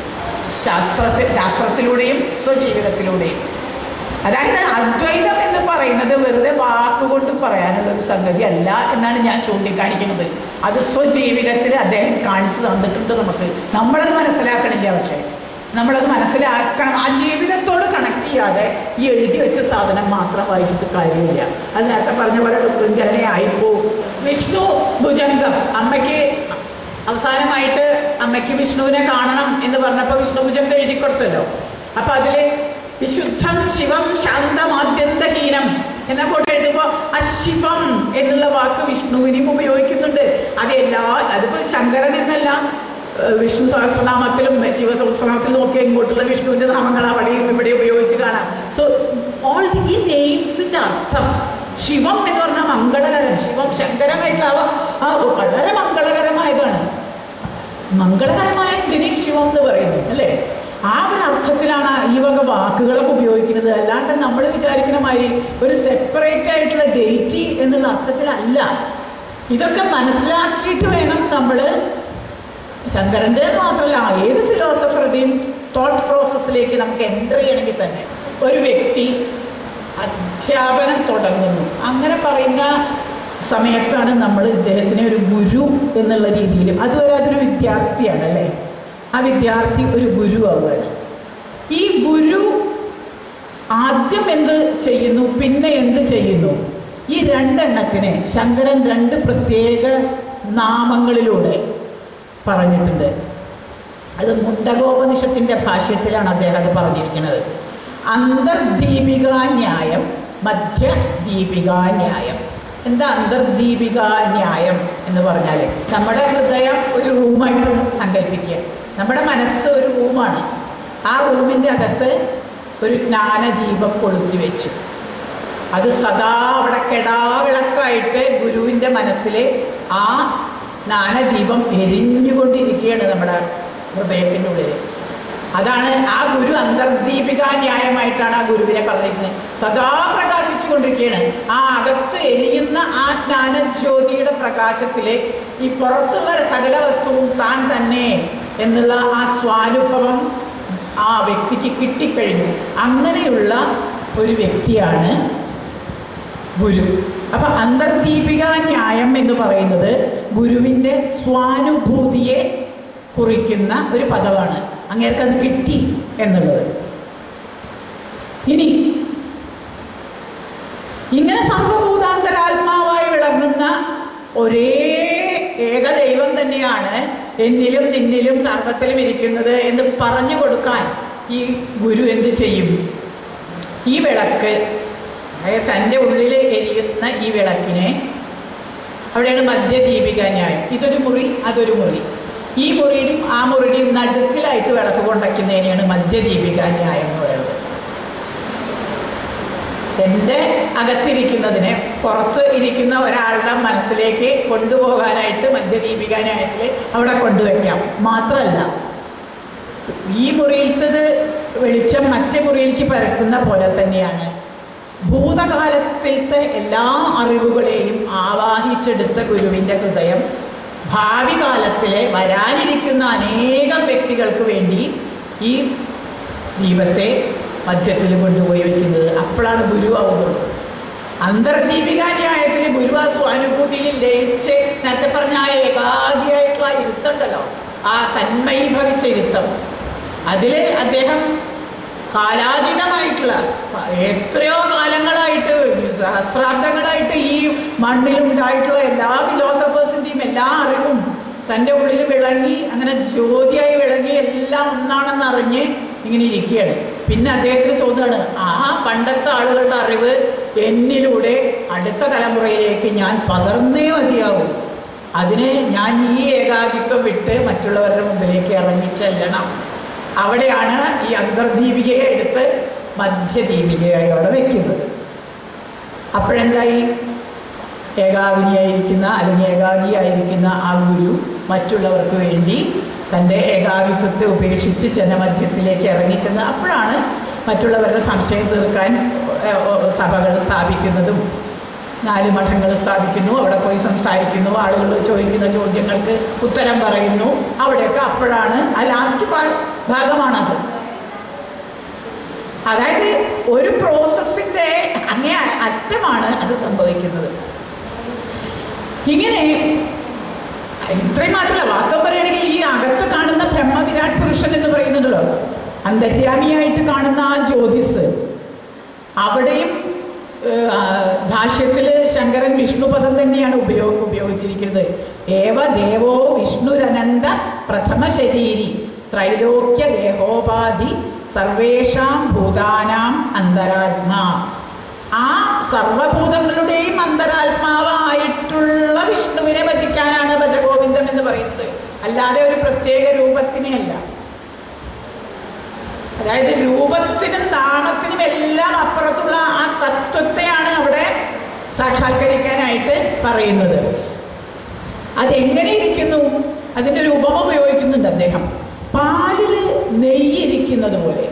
ശാസ്ത്രത്തിലൂടെയും സ്വജീവിതത്തിലൂടെയും. അതായത് അദ്വൈതം എന്ന് പറയുന്നത് വെറുതെ വാക്കുകൊണ്ട് പറയാനുള്ള ഒരു സംഗതി അല്ല എന്നാണ് ഞാൻ ചൂണ്ടിക്കാണിക്കുന്നത്. അത് സ്വജീവിതത്തിൽ അദ്ദേഹം കാണിച്ചു തന്നിട്ടുണ്ട് നമുക്ക്. നമ്മളത് മനസ്സിലാക്കണില്ല, പക്ഷേ നമ്മളത് മനസ്സിലാക്കണം. ആ ജീവിതത്തോട് കണക്ട് ചെയ്യാതെ ഈ എഴുതി വെച്ച സാധനം മാത്രം വായിച്ചിട്ട് കാര്യമില്ല. അത് നേരത്തെ പറഞ്ഞ പോലെ വൃന്ദനെ ആയിപ്പോവും. വിഷ്ണു ഭുജംഗം, അമ്മയ്ക്ക് അവസാനമായിട്ട് അമ്മയ്ക്ക് വിഷ്ണുവിനെ കാണണം എന്ന് പറഞ്ഞപ്പോൾ വിഷ്ണു ഭുജംഗം എഴുതി കൊടുത്തല്ലോ. അപ്പൊ അതില് വിശുദ്ധം ശിവം ശാന്തമാദ്യന്തഹീനം എന്ന കൊണ്ട് എഴുതുമ്പോൾ ആ ശിവം എന്നുള്ള വാക്ക് വിഷ്ണുവിനെയും ഉപയോഗിക്കുന്നുണ്ട്. അതിപ്പോ ശങ്കരൻ എന്നല്ല, വിഷ്ണു സഹസ്രനാമത്തിലും ശിവസഹസ്രനാമത്തിലും ഒക്കെ ഇങ്ങോട്ടുള്ള വിഷ്ണുവിന്റെ നാമങ്ങൾ അവിടെയും ഇവിടെ ഉപയോഗിച്ച് കാണാം. സോ ഓൾ ഈ നെയിംസിന്റെ അർത്ഥം ശിവം എന്ന് പറഞ്ഞാൽ മംഗളകരം, ശിവം ശങ്കരമായിട്ടുള്ള വളരെ മംഗളകരമായതാണ്. മംഗളകരമായ എന്തിനേയും ശിവം എന്ന് പറയുന്നു അല്ലേ. ആ ഒരു അർത്ഥത്തിലാണ് ഈ വക വാക്കുകളൊക്കെ ഉപയോഗിക്കുന്നത്. അല്ലാണ്ട് നമ്മൾ വിചാരിക്കുന്ന മാതിരി ഒരു സെപ്പറേറ്റ് ആയിട്ടുള്ള ഡെയിറ്റി എന്നുള്ള അർത്ഥത്തിലല്ല. ഇതൊക്കെ മനസ്സിലാക്കിയിട്ട് വേണം നമ്മൾ ശങ്കരൻ്റെ മാത്രമല്ല ഏത് ഫിലോസഫറുടെയും തോട്ട് പ്രോസസ്സിലേക്ക് നമുക്ക് എൻ്റർ ചെയ്യണമെങ്കിൽ തന്നെ ഒരു വ്യക്തി അധ്യാപനം തുടങ്ങുന്നു. അങ്ങനെ പറയുന്ന സമയത്താണ് നമ്മൾ ഇദ്ദേഹത്തിനെ ഒരു ഗുരു എന്നുള്ള രീതിയിലും, അതുവരെ അതൊരു വിദ്യാർത്ഥിയാണ് അല്ലേ, ആ വിദ്യാർത്ഥി ഒരു ഗുരു ആവുകയാണ്. ഈ ഗുരു ആദ്യം എന്ത് ചെയ്യുന്നു, പിന്നെ എന്ത് ചെയ്യുന്നു, ഈ രണ്ടെണ്ണത്തിനെ ശങ്കരൻ രണ്ട് പ്രത്യേക നാമങ്ങളിലൂടെ പറഞ്ഞിട്ടുണ്ട്. അത് മുണ്ടകോപനിഷത്തിന്റെ ഭാഷ്യത്തിലാണ് അദ്ദേഹം അത് പറഞ്ഞിരിക്കുന്നത്. അന്തർദീപികാന്യായം, മധ്യദീപികാന്യായം. എന്താ അന്തർദീപികാന്യായം എന്ന് പറഞ്ഞാൽ, നമ്മുടെ ഹൃദയം ഒരു റൂമായിട്ട് സങ്കല്പിക്കുക. നമ്മുടെ മനസ്സ് ഒരു റൂമാണ്. ആ റൂമിൻ്റെ അകത്ത് ഒരു ജ്ഞാനദീപം കൊളുത്തി വെച്ചു. അത് സദാ അവിടെ കെടാവിളക്കായിട്ട് ഗുരുവിൻ്റെ മനസ്സിൽ ആ ജ്ഞാനദീപം എരിഞ്ഞുകൊണ്ടിരിക്കുകയാണ് നമ്മുടെ ഹൃദയത്തിൻ്റെ ഉള്ളിൽ. അതാണ് ആ ഗുരു അന്തർദീപികാന്യായമായിട്ടാണ് ആ ഗുരുവിനെ പറഞ്ഞിരിക്കുന്നത്. സദാ പ്രകാശിച്ചു പ്രകാശിച്ചുകൊണ്ടിരിക്കുകയാണ്. ആ അകത്ത് എരിയുന്ന ആ ജ്ഞാനജ്യോതിയുടെ പ്രകാശത്തിലെ ഈ പുറത്തുള്ള സകല വസ്തുവും താൻ തന്നെ എന്നുള്ള ആ സ്വാനുഭവം ആ വ്യക്തിക്ക് കിട്ടിക്കഴിഞ്ഞു. അങ്ങനെയുള്ള ഒരു വ്യക്തിയാണ് ഗുരു. അപ്പൊ അന്തർദീപിക ന്യായം എന്ന് പറയുന്നത് ഗുരുവിൻ്റെ സ്വാനുഭൂതിയെ കുറിക്കുന്ന ഒരു പദമാണ്. അങ്ങേർക്കത് കിട്ടി എന്നുള്ളത്. ഇനി ഇങ്ങനെ സർവഭൂതാന്തരാത്മാവായി വിളങ്ങുന്ന ഒരേ ഏകദൈവം തന്നെയാണ് എന്നിലും നിന്നിലും സർവത്തിലും ഇരിക്കുന്നത് എന്ന് പറഞ്ഞു കൊടുക്കാൻ ഈ ഗുരു എന്ത് ചെയ്യും? ഈ വിളക്ക്, അതായത് തൻ്റെ ഉള്ളിൽ എരിയുന്ന ഈ വിളക്കിനെ, അവിടെയാണ് മധ്യദീപിക ന്യായം. ഇതൊരു മുറി, അതൊരു മുറി. ഈ മുറിയുടെയും ആ മുറിയുടെയും നടുക്കിലായിട്ട് വിളക്ക് കൊണ്ടയ്ക്കുന്നതിനെയാണ് മധ്യദീപിക ന്യായം എന്ന് പറയുന്നത്. എൻ്റെ അകത്തിരിക്കുന്നതിനെ പുറത്ത് ഇരിക്കുന്ന ഒരാളുടെ മനസ്സിലേക്ക് കൊണ്ടുപോകാനായിട്ട് മധ്യദീപിക ന്യായത്തിൽ അവിടെ കൊണ്ടുവയ്ക്കാം. മാത്രമല്ല, ഈ മുറിയിലത്തത് വെളിച്ചം മറ്റേ മുറിയിലേക്ക് പരക്കുന്ന പോലെ തന്നെയാണ് ഭൂതകാലത്തിലത്തെ എല്ലാ അറിവുകളെയും ആവാഹിച്ചെടുത്ത ഗുരുവിൻ്റെ ഹൃദയം ഭാവി കാലത്തിലെ വരാനിരിക്കുന്ന അനേകം വ്യക്തികൾക്ക് വേണ്ടി ഈ ദീപത്തെ മധ്യത്തിൽ കൊണ്ടുപോയി വയ്ക്കുന്നത്. അപ്പോഴാണ് ഗുരു ആവുന്നത്. അന്തർദീപിക ന്യായത്തിൽ ഗുരു ആ സ്വാനുഭൂതിയിൽ ലയിച്ച് നേരത്തെ പറഞ്ഞ ആ ഏകാദിയായിട്ടുള്ള ഇരുത്തുണ്ടല്ലോ, ആ തന്മയീഭവിച്ച ഇരുത്തം, അതിൽ അദ്ദേഹം കാലാതീതമായിട്ടുള്ള എത്രയോ കാലങ്ങളായിട്ട്, സഹസ്രാബ്ദങ്ങളായിട്ട് ഈ മണ്ണിലുണ്ടായിട്ടുള്ള എല്ലാ ഫിലോസഫേഴ്സിൻ്റെയും എല്ലാ അറിവും തൻ്റെ ഉള്ളിൽ വിളങ്ങി, അങ്ങനെ ജ്യോതിയായി വിളങ്ങി എല്ലാം ഒന്നാണെന്ന് അറിഞ്ഞ് ഇങ്ങനെ ഇരിക്കുകയാണ്. പിന്നെ അദ്ദേഹത്തിന് തോന്നുകയാണ്, ആ പണ്ടത്തെ ആളുകളുടെ അറിവ് എന്നിലൂടെ അടുത്ത തലമുറയിലേക്ക് ഞാൻ പകർന്നേ മതിയാവും. അതിന് ഞാൻ ഈ ഏകാകിത്വം വിട്ട് മറ്റുള്ളവരുടെ മുമ്പിലേക്ക് ഇറങ്ങിച്ചെല്ലണം. അവിടെയാണ് ഈ അന്തർദീപികയെ എടുത്ത് മധ്യദീപികയായി അവിടെ വയ്ക്കുന്നത്. അപ്പോഴെന്തായി? ഏകാഗ്നിയായിരിക്കുന്ന അല്ലെങ്കിൽ ഏകാഗിയായിരിക്കുന്ന ആ ഗുരു മറ്റുള്ളവർക്ക് വേണ്ടി തൻ്റെ ഏകാകിത്വത്തെ ഉപേക്ഷിച്ച് ജനമധ്യത്തിലേക്ക് ഇറങ്ങിച്ചെന്ന് അപ്പോഴാണ് മറ്റുള്ളവരുടെ സംശയം തീർക്കാൻ സഭകൾ സ്ഥാപിക്കുന്നതും 4 മഠങ്ങൾ സ്ഥാപിക്കുന്നു. അവിടെ പോയി സംസാരിക്കുന്നു, ആളുകൾ ചോദിക്കുന്ന ചോദ്യങ്ങൾക്ക് ഉത്തരം പറയുന്നു. അവിടെയൊക്കെ അപ്പോഴാണ് ആ ലാസ്റ്റ് ഭാഗമാണത്. അതായത് ഒരു പ്രോസസ്സിൻ്റെ അങ്ങേ അറ്റമാണ് അത് സംഭവിക്കുന്നത്. ഇങ്ങനെ ഇത്രയും മാത്രമല്ല, വാസ്തവം പറയുകയാണെങ്കിൽ ഈ അകത്ത് കാണുന്ന ബ്രഹ്മവിരാട് പുരുഷൻ എന്ന് പറയുന്നുണ്ടല്ലോ, അന്തര്യാമിയായിട്ട് കാണുന്ന ആ ജ്യോതിസ്, അവിടെയും ഭാഷ്യത്തിൽ ശങ്കരൻ വിഷ്ണുപദം തന്നെയാണ് ഉപയോഗിച്ചിരിക്കുന്നത്. ഏവ ദേവോ വിഷ്ണുരനന്ത പ്രഥമ ശരീരി ത്രൈലോക്യ ദേഹോപാധി സർവേഷാം ഭൂതാനാം അന്തരാത്മാ. ആ സർവഭൂതങ്ങളുടെയും അന്തരാത്മാവായിട്ടുള്ള വിഷ്ണുവിനെ ഭജിക്കാനാണ് ഭജഗോവിന്ദം എന്ന് പറയുന്നത്, അല്ലാതെ ഒരു പ്രത്യേക രൂപത്തിനെയല്ല. അതായത് രൂപത്തിനും നാമത്തിനും എല്ലാം അപ്പുറത്തുള്ള ആ തത്വത്തെയാണ് അവിടെ സാക്ഷാത്കരിക്കാനായിട്ട് പറയുന്നത്. അതെങ്ങനെ ഇരിക്കുന്നു? അതിൻ്റെ ഒരു ഉപമ ഉപയോഗിക്കുന്നുണ്ട് അദ്ദേഹം. പാലിൽ നെയ്യ് ഇരിക്കുന്നത് പോലെ,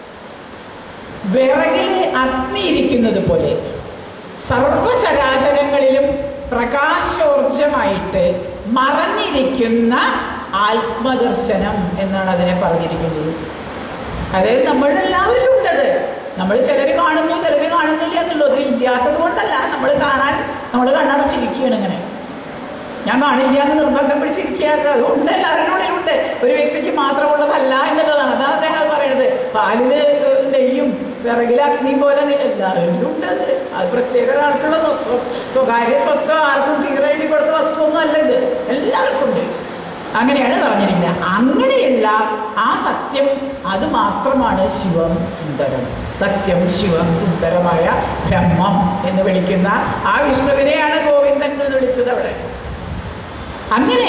വിറകിൽ അഗ്നി ഇരിക്കുന്നത് പോലെ സർവചരാചരങ്ങളിലും പ്രകാശോർജമായിട്ട് മറഞ്ഞിരിക്കുന്ന ആത്മദർശനം എന്നാണ് അതിനെ പറഞ്ഞിരിക്കുന്നത്. അതായത് നമ്മളെല്ലാവരും ഉണ്ടത്. നമ്മൾ ചിലർ കാണുന്നു, ചിലർ കാണുന്നില്ല എന്നുള്ളത് ഇല്ലാത്തത് കൊണ്ടല്ല, നമ്മൾ കണ്ണടച്ചിരിക്കുകയാണ്. ഇങ്ങനെ ഞാൻ കാണില്ല എന്ന് നിർബന്ധം പിടിച്ചിരിക്കുക, അതുകൊണ്ട് എല്ലാവരുടെ ഉള്ളിലുണ്ട്. ഒരു വ്യക്തിക്ക് മാത്രമുള്ളതല്ല എന്നുള്ളതാണ്. അതാണ് അദ്ദേഹം പറയുന്നത്. പാലില് നെയ്യും വിറകിൽ അഗ്നിയും പോലെ എല്ലാവരിലും ഉണ്ട്. അത് പ്രത്യേക ഒരാൾക്കുള്ള സ്വകാര്യ സ്വത്തോ ആർക്കും തീരെഴുതി കൊടുത്ത വസ്തുവൊന്നും അല്ല, ഇത് എല്ലാവർക്കും ഉണ്ട്. അങ്ങനെയാണ് പറഞ്ഞിരിക്കുന്നത്. അങ്ങനെയുള്ള ആ സത്യം, അത് മാത്രമാണ് ശിവം സുന്ദരം. സത്യം ശിവം സുന്ദരമായ ബ്രഹ്മം എന്ന് വിളിക്കുന്ന ആ വിഷ്ണുവിനെയാണ് ഗോവിന്ദൻ എന്ന് വിളിച്ചത് അവിടെ. അങ്ങനെ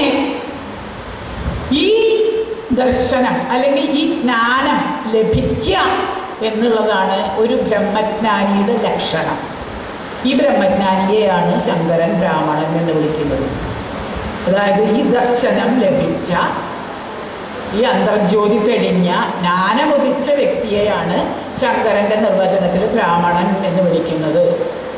ഈ ദർശനം അല്ലെങ്കിൽ ഈ ജ്ഞാനം ലഭിക്കുക എന്നുള്ളതാണ് ഒരു ബ്രഹ്മജ്ഞാനിയുടെ ലക്ഷണം. ഈ ബ്രഹ്മജ്ഞാനിയെയാണ് ശങ്കരൻ ബ്രാഹ്മണൻ എന്ന് വിളിക്കുന്നത്. അതായത് ഈ ദർശനം ലഭിച്ച, ഈ അന്തർജ്യോതി തെളിഞ്ഞ ജ്ഞാനമുദിച്ച വ്യക്തിയെയാണ് ശങ്കരൻ്റെ നിർവചനത്തിൽ ബ്രാഹ്മണൻ എന്ന് വിളിക്കുന്നത്.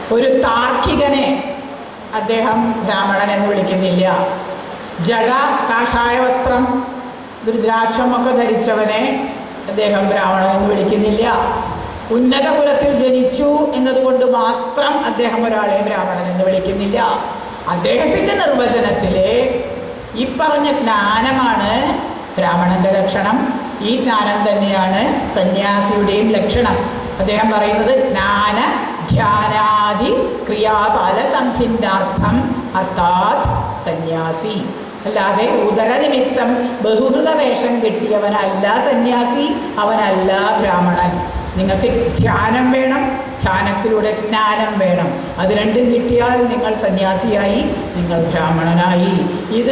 ഒരു താർക്കികനെ അദ്ദേഹം ബ്രാഹ്മണൻ എന്ന് വിളിക്കുന്നില്ല. ജട, കാഷായ വസ്ത്രം, രുദ്രാക്ഷമൊക്കെ ധരിച്ചവനെ അദ്ദേഹം ബ്രാഹ്മണൻ എന്ന് വിളിക്കുന്നില്ല. ഉന്നത കുലത്തിൽ ജനിച്ചു എന്നതുകൊണ്ട് മാത്രം അദ്ദേഹം ഒരാളെ ബ്രാഹ്മണൻ എന്ന് വിളിക്കുന്നില്ല. അദ്ദേഹത്തിന്റെ നിർവചനത്തില് ഈ പറഞ്ഞ ജ്ഞാനമാണ് ബ്രാഹ്മണന്റെ ലക്ഷണം. ഈ ജ്ഞാനം തന്നെയാണ് സന്യാസിയുടെയും ലക്ഷണം. അദ്ദേഹം പറയുന്നത് ജ്ഞാന ധ്യാനാദി ക്രിയാപാല സംഭിന്നാർത്ഥം അർത്ഥാത് സന്യാസി. അല്ലാതെ ഉദരനിമിത്തം ബഹുകൃത വേഷം കെട്ടിയവനല്ല സന്യാസി, അവനല്ല ബ്രാഹ്മണൻ. നിങ്ങൾക്ക് ധ്യാനം വേണം, ധ്യാനത്തിലൂടെ ജ്ഞാനം വേണം. അത് രണ്ടും കിട്ടിയാൽ നിങ്ങൾ സന്യാസിയായി, നിങ്ങൾ ബ്രാഹ്മണനായി. ഇത്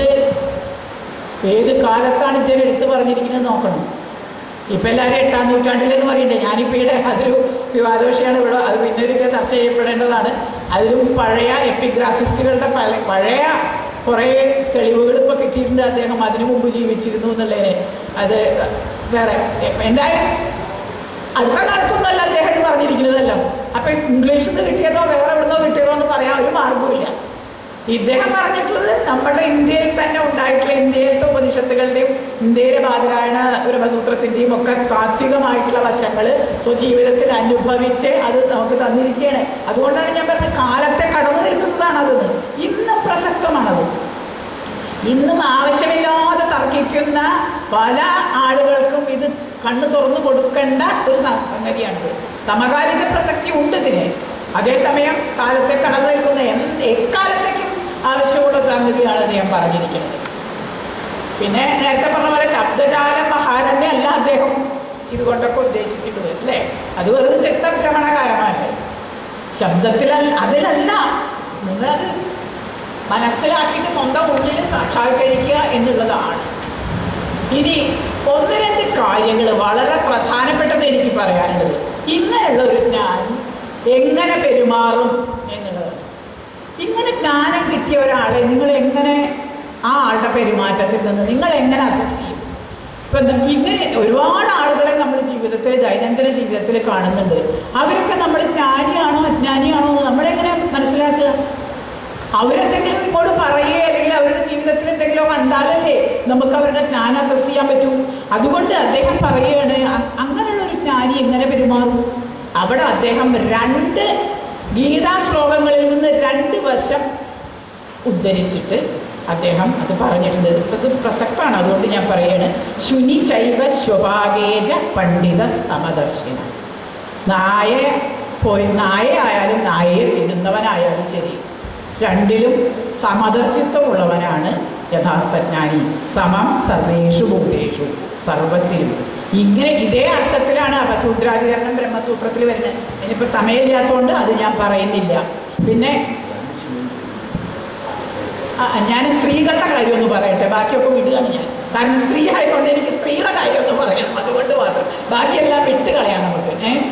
ഏത് കാലത്താണ് ഇദ്ദേഹം എടുത്തു പറഞ്ഞിരിക്കുന്നത് നോക്കണം. ഇപ്പം എല്ലാവരും 8-ാം നൂറ്റാണ്ടിലെന്ന് പറയണ്ടേ. ഞാനിപ്പോൾ ഇവിടെ അതൊരു വിവാദ വിഷയമാണ്. ഇവിടെ അത് പിന്നൊരിക്കൽ ചർച്ച ചെയ്യപ്പെടേണ്ടതാണ്. അതിലും പഴയ എപ്പിഗ്രാഫിസ്റ്റുകളുടെ പഴയ കുറേ തെളിവുകൾ ഇപ്പോൾ കിട്ടിയിട്ടുണ്ട്. അദ്ദേഹം അതിനു മുമ്പ് ജീവിച്ചിരുന്നു എന്നുള്ളതിന്. അത് വേറെ എന്തായാലും അടുത്ത കാലത്തൊന്നുമല്ല അദ്ദേഹം ഇത് പറഞ്ഞിരിക്കുന്നതല്ലോ. അപ്പം ഇംഗ്ലീഷിൽ നിന്ന് കിട്ടിയതോ വേറെ എവിടുന്നോ കിട്ടിയതോ എന്ന് പറയാൻ ഒരു മാർഗവുമില്ല. ഇദ്ദേഹം പറഞ്ഞിട്ടുള്ളത് നമ്മുടെ ഇന്ത്യയിൽ തന്നെ ഉണ്ടായിട്ടുള്ള ഇന്ത്യയിലത്തെ ഉപനിഷത്തുകളുടെയും ഇന്ത്യയിലെ ബാദരായണ ബ്രഹ്മസൂത്രത്തിൻ്റെയും ഒക്കെ താത്വികമായിട്ടുള്ള വശങ്ങൾ സ്വജീവിതത്തിൽ അനുഭവിച്ച് അത് നമുക്ക് തന്നിരിക്കുകയാണ്. അതുകൊണ്ടാണ് ഞാൻ പറഞ്ഞത് കാലത്തെ കടന്നു നിൽക്കുന്നതാണത്. ഇന്ന് പ്രസക്തമാണത്. ഇന്നും ആവശ്യമില്ലാതെ തർക്കിക്കുന്ന പല ആളുകൾക്കും ഇത് കണ്ണു തുറന്നു കൊടുക്കേണ്ട ഒരു സംഗതിയാണിത്. സമകാലിക പ്രസക്തി ഉണ്ട് ഇതിന്. അതേസമയം കാലത്തെ കടന്നു നിൽക്കുന്ന എക്കാലത്തേക്കും ആവശ്യമുള്ള സംഗതിയാണെന്ന് ഞാൻ പറഞ്ഞിരിക്കുന്നത്. പിന്നെ നേരത്തെ പറഞ്ഞ പോലെ ശബ്ദജാല മഹാരണ്യ അല്ല അദ്ദേഹം ഇതുകൊണ്ടൊക്കെ ഉദ്ദേശിക്കുന്നത് അല്ലേ. അത് വെറുതെ ചിത്തഭ്രമണകാരമാണ്. ശബ്ദത്തിലല്ല, അതിലല്ല. നിങ്ങളത് മനസ്സിലാക്കിയിട്ട് സ്വന്തം ഉള്ളിൽ സാക്ഷാത്കരിക്കുക എന്നുള്ളതാണ്. ഇനി 1-2 കാര്യങ്ങൾ വളരെ പ്രധാനപ്പെട്ടത് എനിക്ക് പറയാനുള്ളത്. ഇങ്ങനെയുള്ള ഒരു ജ്ഞാനം എങ്ങനെ പെരുമാറും എന്നുള്ളതാണ്. ഇങ്ങനെ ജ്ഞാനം കിട്ടിയ ഒരാളെ നിങ്ങൾ എങ്ങനെ ആ ആളുടെ പെരുമാറ്റത്തിൽ നിന്ന് നിങ്ങൾ എങ്ങനെ അസെപ്റ്റ് ചെയ്യും? ഇപ്പം ഇങ്ങനെ ഒരുപാട് ആളുകളെ നമ്മൾ ജീവിതത്തിൽ ദൈനംദിന ജീവിതത്തിൽ കാണുന്നുണ്ട്. അവരൊക്കെ നമ്മൾ ജ്ഞാനിയാണോ അജ്ഞാനിയാണോ എന്ന് നമ്മളെങ്ങനെ മനസ്സിലാക്കുക? അവരെന്തെങ്കിലും ഇങ്ങോട്ട് പറയുകയോ അല്ലെങ്കിൽ അവരുടെ ജീവിതത്തിൽ എന്തെങ്കിലും കണ്ടാലല്ലേ നമുക്ക് അവരുടെ ജ്ഞാനം അസസ് ചെയ്യാൻ പറ്റൂ. അതുകൊണ്ട് അദ്ദേഹം പറയുകയാണ് അങ്ങനെയുള്ള ഒരു ജ്ഞാനി എങ്ങനെ പെരുമാറും. അവിടെ അദ്ദേഹം 2 ഗീതാ ശ്ലോകങ്ങളിൽ നിന്ന് 2 വശം ഉദ്ധരിച്ചിട്ട് അദ്ദേഹം അത് പറഞ്ഞിട്ടുണ്ട്. അത് പ്രസക്തമാണ്. അതുകൊണ്ട് ഞാൻ പറയാണ്. ശുനി ചൈവ സ്വഭാഗേജ പണ്ഡിത സമദർശിന. നായയായാലും നായയെ തിന്നുന്നവനായാലും ശരി, രണ്ടിലും സമദർശിത്വമുള്ളവനാണ് യഥാർത്ഥ ജ്ഞാനി. സമം സർവേഷു ഭൂതേഷു, സർവത്തിലും. ഇങ്ങനെ ഇതേ അർത്ഥത്തിലാണ് അപശൂദ്രാധികരണം ബ്രഹ്മസൂത്രത്തിൽ വരുന്നത്. ഇനിയിപ്പോൾ സമയമില്ലാത്തതുകൊണ്ട് അത് ഞാൻ പറയുന്നില്ല. പിന്നെ ഞാൻ സ്ത്രീകളുടെ കാര്യമൊന്ന് പറയട്ടെ, ബാക്കിയൊക്കെ വിടുകയാണ് ഞാൻ. കാരണം സ്ത്രീ ആയതുകൊണ്ട് എനിക്ക് സ്ത്രീയുടെ കാര്യമൊന്ന് പറയണം. അതുകൊണ്ട് മാത്രം ബാക്കിയെല്ലാം വിട്ട് കളയാം നമുക്ക്.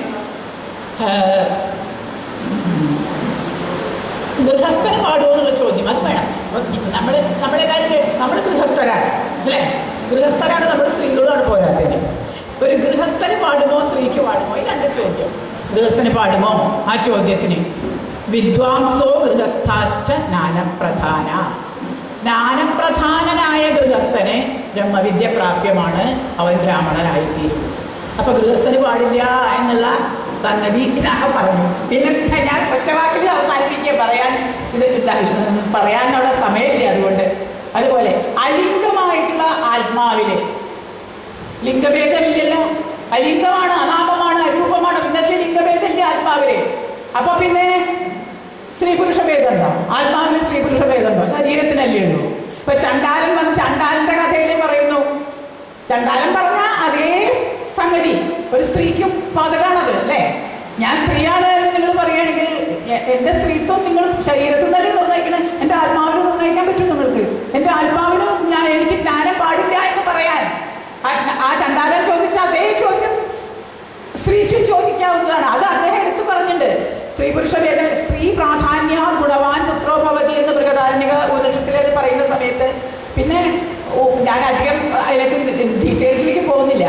ഗൃഹസ്ഥൻ പാടുമോ എന്നുള്ള ചോദ്യം അത് വേണം. നമ്മുടെ കാര്യത്തിൽ നമ്മൾ ഗൃഹസ്ഥരാണ് അല്ലേ? ഗൃഹസ്ഥരാണ് നമ്മൾ, സ്ത്രീകളോടാണ് പോരാത്തത്. ഒരു ഗൃഹസ്ഥന് പാടുമോ സ്ത്രീക്ക് പാടുമോ? ഈ 2 ചോദ്യം. ഗൃഹസ്ഥന് പാടുമോ? ആ ചോദ്യത്തിന് വിദ്വാംസോ ഗൃഹസ്ഥാശ്ച ജ്ഞാനപ്രധാന. ജ്ഞാനപ്രധാനനായ ഗൃഹസ്ഥന് ബ്രഹ്മവിദ്യ പ്രാപ്യമാണ്, അവൻ ബ്രാഹ്മണനായിത്തീരും. അപ്പൊ ഗൃഹസ്ഥന് പാടില്ല എന്നുള്ള സംഗതി ഇതൊക്കെ പറഞ്ഞു. പിന്നെ ഞാൻ ഒറ്റവാക്കിൽ അവസാനിപ്പിക്കുക. പറയാനുള്ള സമയമില്ല. അതുകൊണ്ട് അതുപോലെ അലിംഗമായിട്ടുള്ള ആത്മാവില് ലിംഗഭേദമില്ലല്ലോ. അലിംഗമാണ്, അനാമമാണ്, അരൂപമാണ്. പിന്നെ അതിൽ ലിംഗഭേദമില്ല ആത്മാവില്. അപ്പൊ പിന്നെ സ്ത്രീ പുരുഷ ഭേദമുണ്ടോ? ആത്മാവിന് സ്ത്രീ പുരുഷ ഭേദമുണ്ടോ? ശരീരത്തിനല്ലേ ഉള്ളൂ. ഇപ്പൊ ചണ്ടാലൻ വന്ന് ചണ്ടാലന്റെ കഥയില് പറയുന്നു. ചണ്ടാലൻ പറഞ്ഞ അതേ സംഗതി ഒരു സ്ത്രീക്കും പാതകാണത് അല്ലേ? ഞാൻ സ്ത്രീയാണ് എന്ന് നിങ്ങൾ പറയുകയാണെങ്കിൽ എൻ്റെ സ്ത്രീത്വം നിങ്ങൾ ശരീരത്തിൽ തന്നെ നിർണ്ണയിക്കണം. എൻ്റെ ആത്മാവിന് നിർണ്ണയിക്കാൻ പറ്റും നിങ്ങൾക്ക്. എൻ്റെ ആത്മാവിന് എനിക്ക് ജ്ഞാനം പാടില്ല എന്ന് പറയാൻ ആ ചണ്ടാലൻ ചോദിച്ച അതേ ചോദ്യം സ്ത്രീക്കും ചോദിക്കാവുന്നതാണ്. അത് അദ്ദേഹം എടുത്തു പറഞ്ഞിട്ടുണ്ട്. സ്ത്രീ പുരുഷ ഭേദം, സ്ത്രീ പ്രാധാന്യ ഗുണവാൻ പുത്രോഭവതി എന്ന് ബൃഹദാരണ്യക ഉപനിഷത്തിലേത് പറയുന്ന സമയത്ത് പിന്നെ ഞാൻ അധികം അതിലേക്ക് ഡീറ്റെയിൽസിലേക്ക് പോകുന്നില്ല.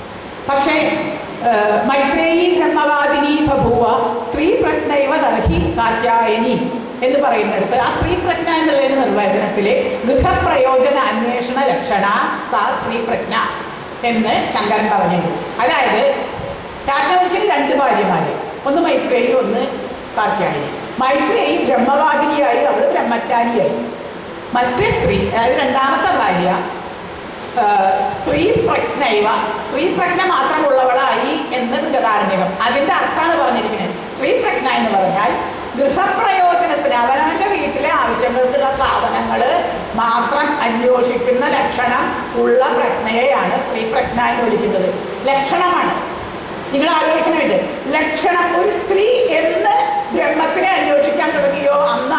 പക്ഷേ മൈത്രേയി ബ്രഹ്മവാദിനി ബഭൂവ സ്ത്രീ പ്രജ്ഞൈവ ദർഹി കാർത്യായനി എന്ന് പറയുന്നിടത്ത് ആ സ്ത്രീ പ്രജ്ഞ എന്നുള്ളതിന് നിർവചനത്തില് ഗൃഹപ്രയോജന അന്വേഷണ ലക്ഷണ സാ സ്ത്രീ പ്രജ്ഞ എന്ന് ശങ്കരൻ പറഞ്ഞിട്ടുണ്ട്. അതായത് യാജ്ഞവൽക്യന് 2 ഭാര്യമാര്, ഒന്ന് മൈത്രേയി, ഒന്ന് കാർത്യായനി. മൈത്രേയി ബ്രഹ്മവാദിനിയായി, അവള് ബ്രഹ്മജ്ഞാനിയായി. മറ്റേ സ്ത്രീ, അതായത് 2ാമത്തെ ഭാര്യ സ്ത്രീ പ്രജ്ഞൈവ, സ്ത്രീ പ്രജ്ഞ മാത്രമുള്ളവളായി എന്ന് ബൃഹദാരണ്യകം. അതിന്റെ അർത്ഥമാണ് പറഞ്ഞിരിക്കുന്നത്. സ്ത്രീ പ്രജ്ഞ എന്ന് പറഞ്ഞാൽ ഗൃഹപ്രയോജനത്തിന് അവനവന്റെ വീട്ടിലെ ആവശ്യങ്ങൾക്കുള്ള സാധനങ്ങൾ മാത്രം അന്വേഷിക്കുന്ന ലക്ഷണം ഉള്ള പ്രജ്ഞയെയാണ് സ്ത്രീ പ്രജ്ഞ എന്ന് വിളിക്കുന്നത്. ലക്ഷണമാണ്. നിങ്ങൾ ആലോചിക്കണമുണ്ട്, ലക്ഷണം. ഒരു സ്ത്രീ എന്ന് ബ്രഹ്മത്തിനെ അന്വേഷിക്കാൻ തുടങ്ങിയോ അന്ന്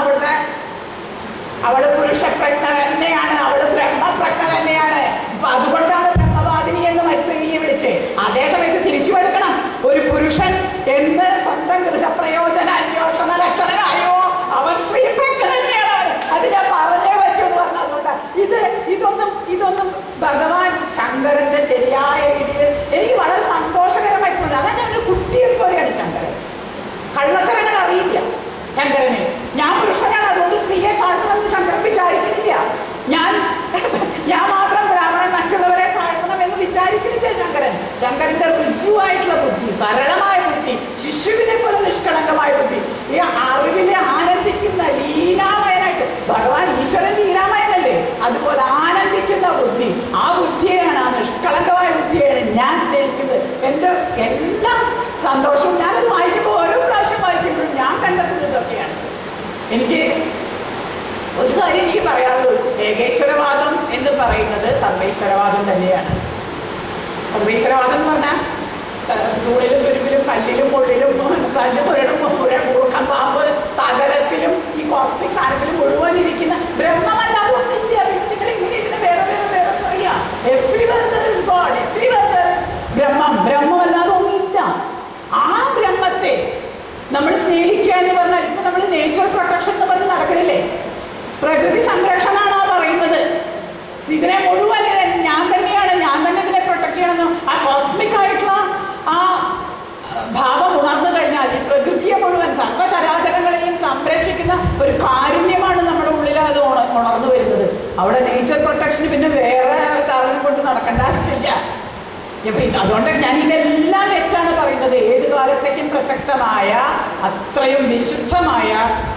അവള് പുരുഷപ്രജ്ഞ തന്നെയാണ്, അവള് ബ്രഹ്മപ്രജ്ഞ തന്നെയാണ്. അതുകൊണ്ടാണ് ബ്രഹ്മവാദിനി എന്ന് മൈത്രേയിയെ വിളിച്ച്. അതേസമയത്ത് തിരിച്ചു എടുക്കണം, ഒരു പുരുഷൻ എന്ന് സ്വന്തം ഗൃഹപ്രയോജന അന്വേഷണ ലക്ഷണമായോ അവൻ സ്ത്രീ പ്രജ്ഞ തന്നെയാണ്. അത് ഞാൻ പറഞ്ഞേ വെച്ചു എന്ന് പറഞ്ഞ. അതുകൊണ്ട് ഇതൊന്നും ഭഗവാൻ ശങ്കരന്റെ ശരിയായ രീതിയിൽ എനിക്ക് വളരെ സന്തോഷകരമായി തോന്നി. അതാ ഞാൻ ഒരു കുട്ടിയെ പോലെയാണ് ശങ്കരൻ. കള്ളത്തരങ്ങൾ അറിയില്ല ശങ്കരന്. ഞാൻ പുരുഷനാണ്, അതുകൊണ്ട് സ്ത്രീയെ താഴ്ത്തണമെന്ന് ശങ്കരൻ വിചാരിക്കുന്നില്ല. ഞാൻ മാത്രം ബ്രാഹ്മണൻ, മറ്റുള്ളവരെ താഴ്ത്തണം എന്ന് വിചാരിക്കുന്നില്ല ശങ്കരൻ. ശങ്കരന്റെ ഋജുവായിട്ടുള്ള ബുദ്ധി, സരളമായ ബുദ്ധി, ശിശുവിനെ പോലെ നിഷ്കളങ്കമായ ബുദ്ധി, ഈ അറിവിനെ ആനന്ദിക്കുന്ന ലീലാമയനായിട്ട്, ഭഗവാൻ ഈശ്വരൻ ലീലാമയനല്ലേ, അതുപോലെ ആനന്ദിക്കുന്ന ബുദ്ധി, ആ ബുദ്ധിയെയാണ്, ആ നിഷ്കളങ്കമായ ബുദ്ധിയാണ് ഞാൻ സ്നേഹിക്കുന്നത്. എൻ്റെ എല്ലാ സന്തോഷവും ഞാനത് വായിക്കുമ്പോൾ, ഓരോ പ്രാവശ്യം വായിക്കുമ്പോഴും ഞാൻ കണ്ടെത്തുന്നത് ഇതൊക്കെയാണ്. എനിക്ക് ഒരു കാര്യം എനിക്ക് പറയാറുള്ളൂ, ഏകേശ്വരവാദം എന്ന് പറയുന്നത് സർവൈശ്വരവാദം തന്നെയാണ്. സർവൈശ്വരവാദം എന്ന് പറഞ്ഞാൽ തൂണിലും തുരുമ്പിലും കല്ലിലും പൊള്ളിലും കല്ലുപുരടും മൂർഖം പാമ്പ് സകലത്തിലും ഈ കോസ്മിക് സാധനത്തിലും മുഴുവൻ ഇരിക്കുന്ന ബ്രഹ്മമല്ലാതെ ഒന്നില്ല. പിന്നെ നിങ്ങൾ ഇങ്ങനെ ഇതിനെ വേറെ പറയാ. Everywhere there is God, everywhere there is ബ്രഹ്മമല്ലാതെ ഒന്നില്ല. ആ ബ്രഹ്മത്തെ നമ്മൾ സ്നേഹിക്കുക എന്ന് പറഞ്ഞാൽ, ഇപ്പൊ നമ്മൾ നേച്ചർ പ്രൊട്ടക്ഷൻ എന്ന് പറഞ്ഞ് നടക്കണില്ലേ, പ്രകൃതി സംരക്ഷണമാണ് ആ പറയുന്നത്. ഇതിനെ മുഴുവൻ ഞാൻ തന്നെ ഇതിനെ പ്രൊട്ടക്ട് ചെയ്യണമെന്നോ ആ കോസ്മിക് ആയിട്ടുള്ള ആ ഭാവം ഉണർന്നു കഴിഞ്ഞാൽ ഈ പ്രകൃതിയെ മുഴുവൻ സർവ്വചരാചരങ്ങളെയും സംരക്ഷിക്കുന്ന ഒരു കാരുണ്യമാണ് നമ്മുടെ ഉള്ളിൽ അത് ഉണർന്നു വരുന്നത്. അവിടെ നേച്ചർ പ്രൊട്ടക്ഷന് പിന്നെ വേറെ സാധനം കൊണ്ട് നടക്കേണ്ട ആവശ്യമില്ല. അതുകൊണ്ട് ഞാൻ ഇതെല്ലാം വെച്ചാണ് പറയുന്നത്. ഏത് കാലത്തേക്കും പ്രസക്തമായ അത്രയും വിശുദ്ധമായ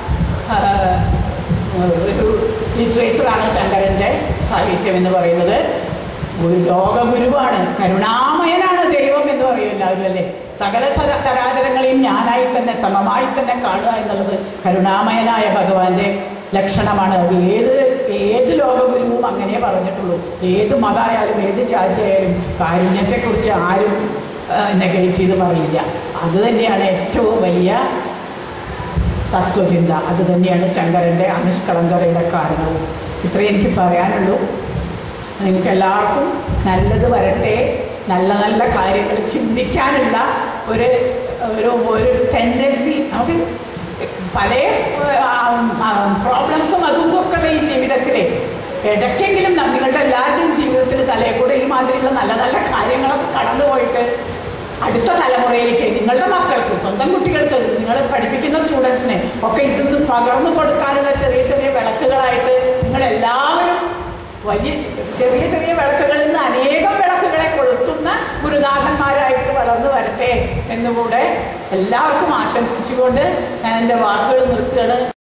ഒരു ലിറ്ററേച്ചറാണ് ശങ്കരന്റെ സാഹിത്യം എന്ന് പറയുന്നത്. ഒരു ലോകഗുരുവാണ്, കരുണാമയനാണ് ദൈവം എന്ന് പറയും എല്ലാവരും അല്ലേ. സകല ചരാചരങ്ങളെയും ഞാനായി തന്നെ സമമായി തന്നെ കാണുക എന്നുള്ളത് കരുണാമയനായ ഭഗവാന്റെ ലക്ഷണമാണ്. അത് ഏത് ലോകഗുരുവും അങ്ങനെ പറഞ്ഞിട്ടുള്ളൂ. ഏത് മതമായാലും ഏത് ജാതിയായാലും കാരുണ്യത്തെക്കുറിച്ച് ആരും നെഗറ്റീവ് ചെയ്ത് പറയില്ല. അത് തന്നെയാണ് ഏറ്റവും വലിയ തത്വചിന്ത. അത് തന്നെയാണ് ശങ്കരൻ്റെ അനിഷ്കളങ്കതയുടെ കാരണവും. ഇത്രയും എനിക്ക് പറയാനുള്ളൂ. നിങ്ങൾക്ക് എല്ലാവർക്കും നല്ലത് വരട്ടെ. നല്ല നല്ല കാര്യങ്ങൾ ചിന്തിക്കാനുള്ള ഒരു ടെൻഡൻസി നമുക്ക് പല പ്രോബ്ലംസും അതും ഒക്കെ ഉള്ള ഈ ജീവിതത്തിൽ ഇടയ്ക്കെങ്കിലും നിങ്ങളുടെ എല്ലാവരുടെയും ജീവിതത്തിൽ തലയിൽ കൂടെ ഈ മാതിരിയുള്ള നല്ല നല്ല കാര്യങ്ങളൊക്കെ കടന്നു പോയിട്ട് അടുത്ത തലമുറയിലേക്ക് നിങ്ങളുടെ മക്കൾക്ക്, സ്വന്തം കുട്ടികൾക്ക്, നിങ്ങൾ പഠിപ്പിക്കുന്ന സ്റ്റുഡൻസിനെ ഒക്കെ ഇതൊന്നും പകർന്നു കൊടുക്കാനുള്ള ചെറിയ ചെറിയ വിളക്കുകളായിട്ട് നിങ്ങളെല്ലാവരും വലിയ ചെറിയ ചെറിയ വിളക്കുകളിൽ നിന്ന് അനേകം വിളക്കുകളെ കൊളുത്തുന്ന ഗുരുനാഥന്മാരായിട്ട് വളർന്നു വരട്ടെ എന്നുകൂടെ എല്ലാവർക്കും ആശംസിച്ചുകൊണ്ട് ഞാൻ എൻ്റെ വാക്കുകൾ നിർത്തുകയാണ്.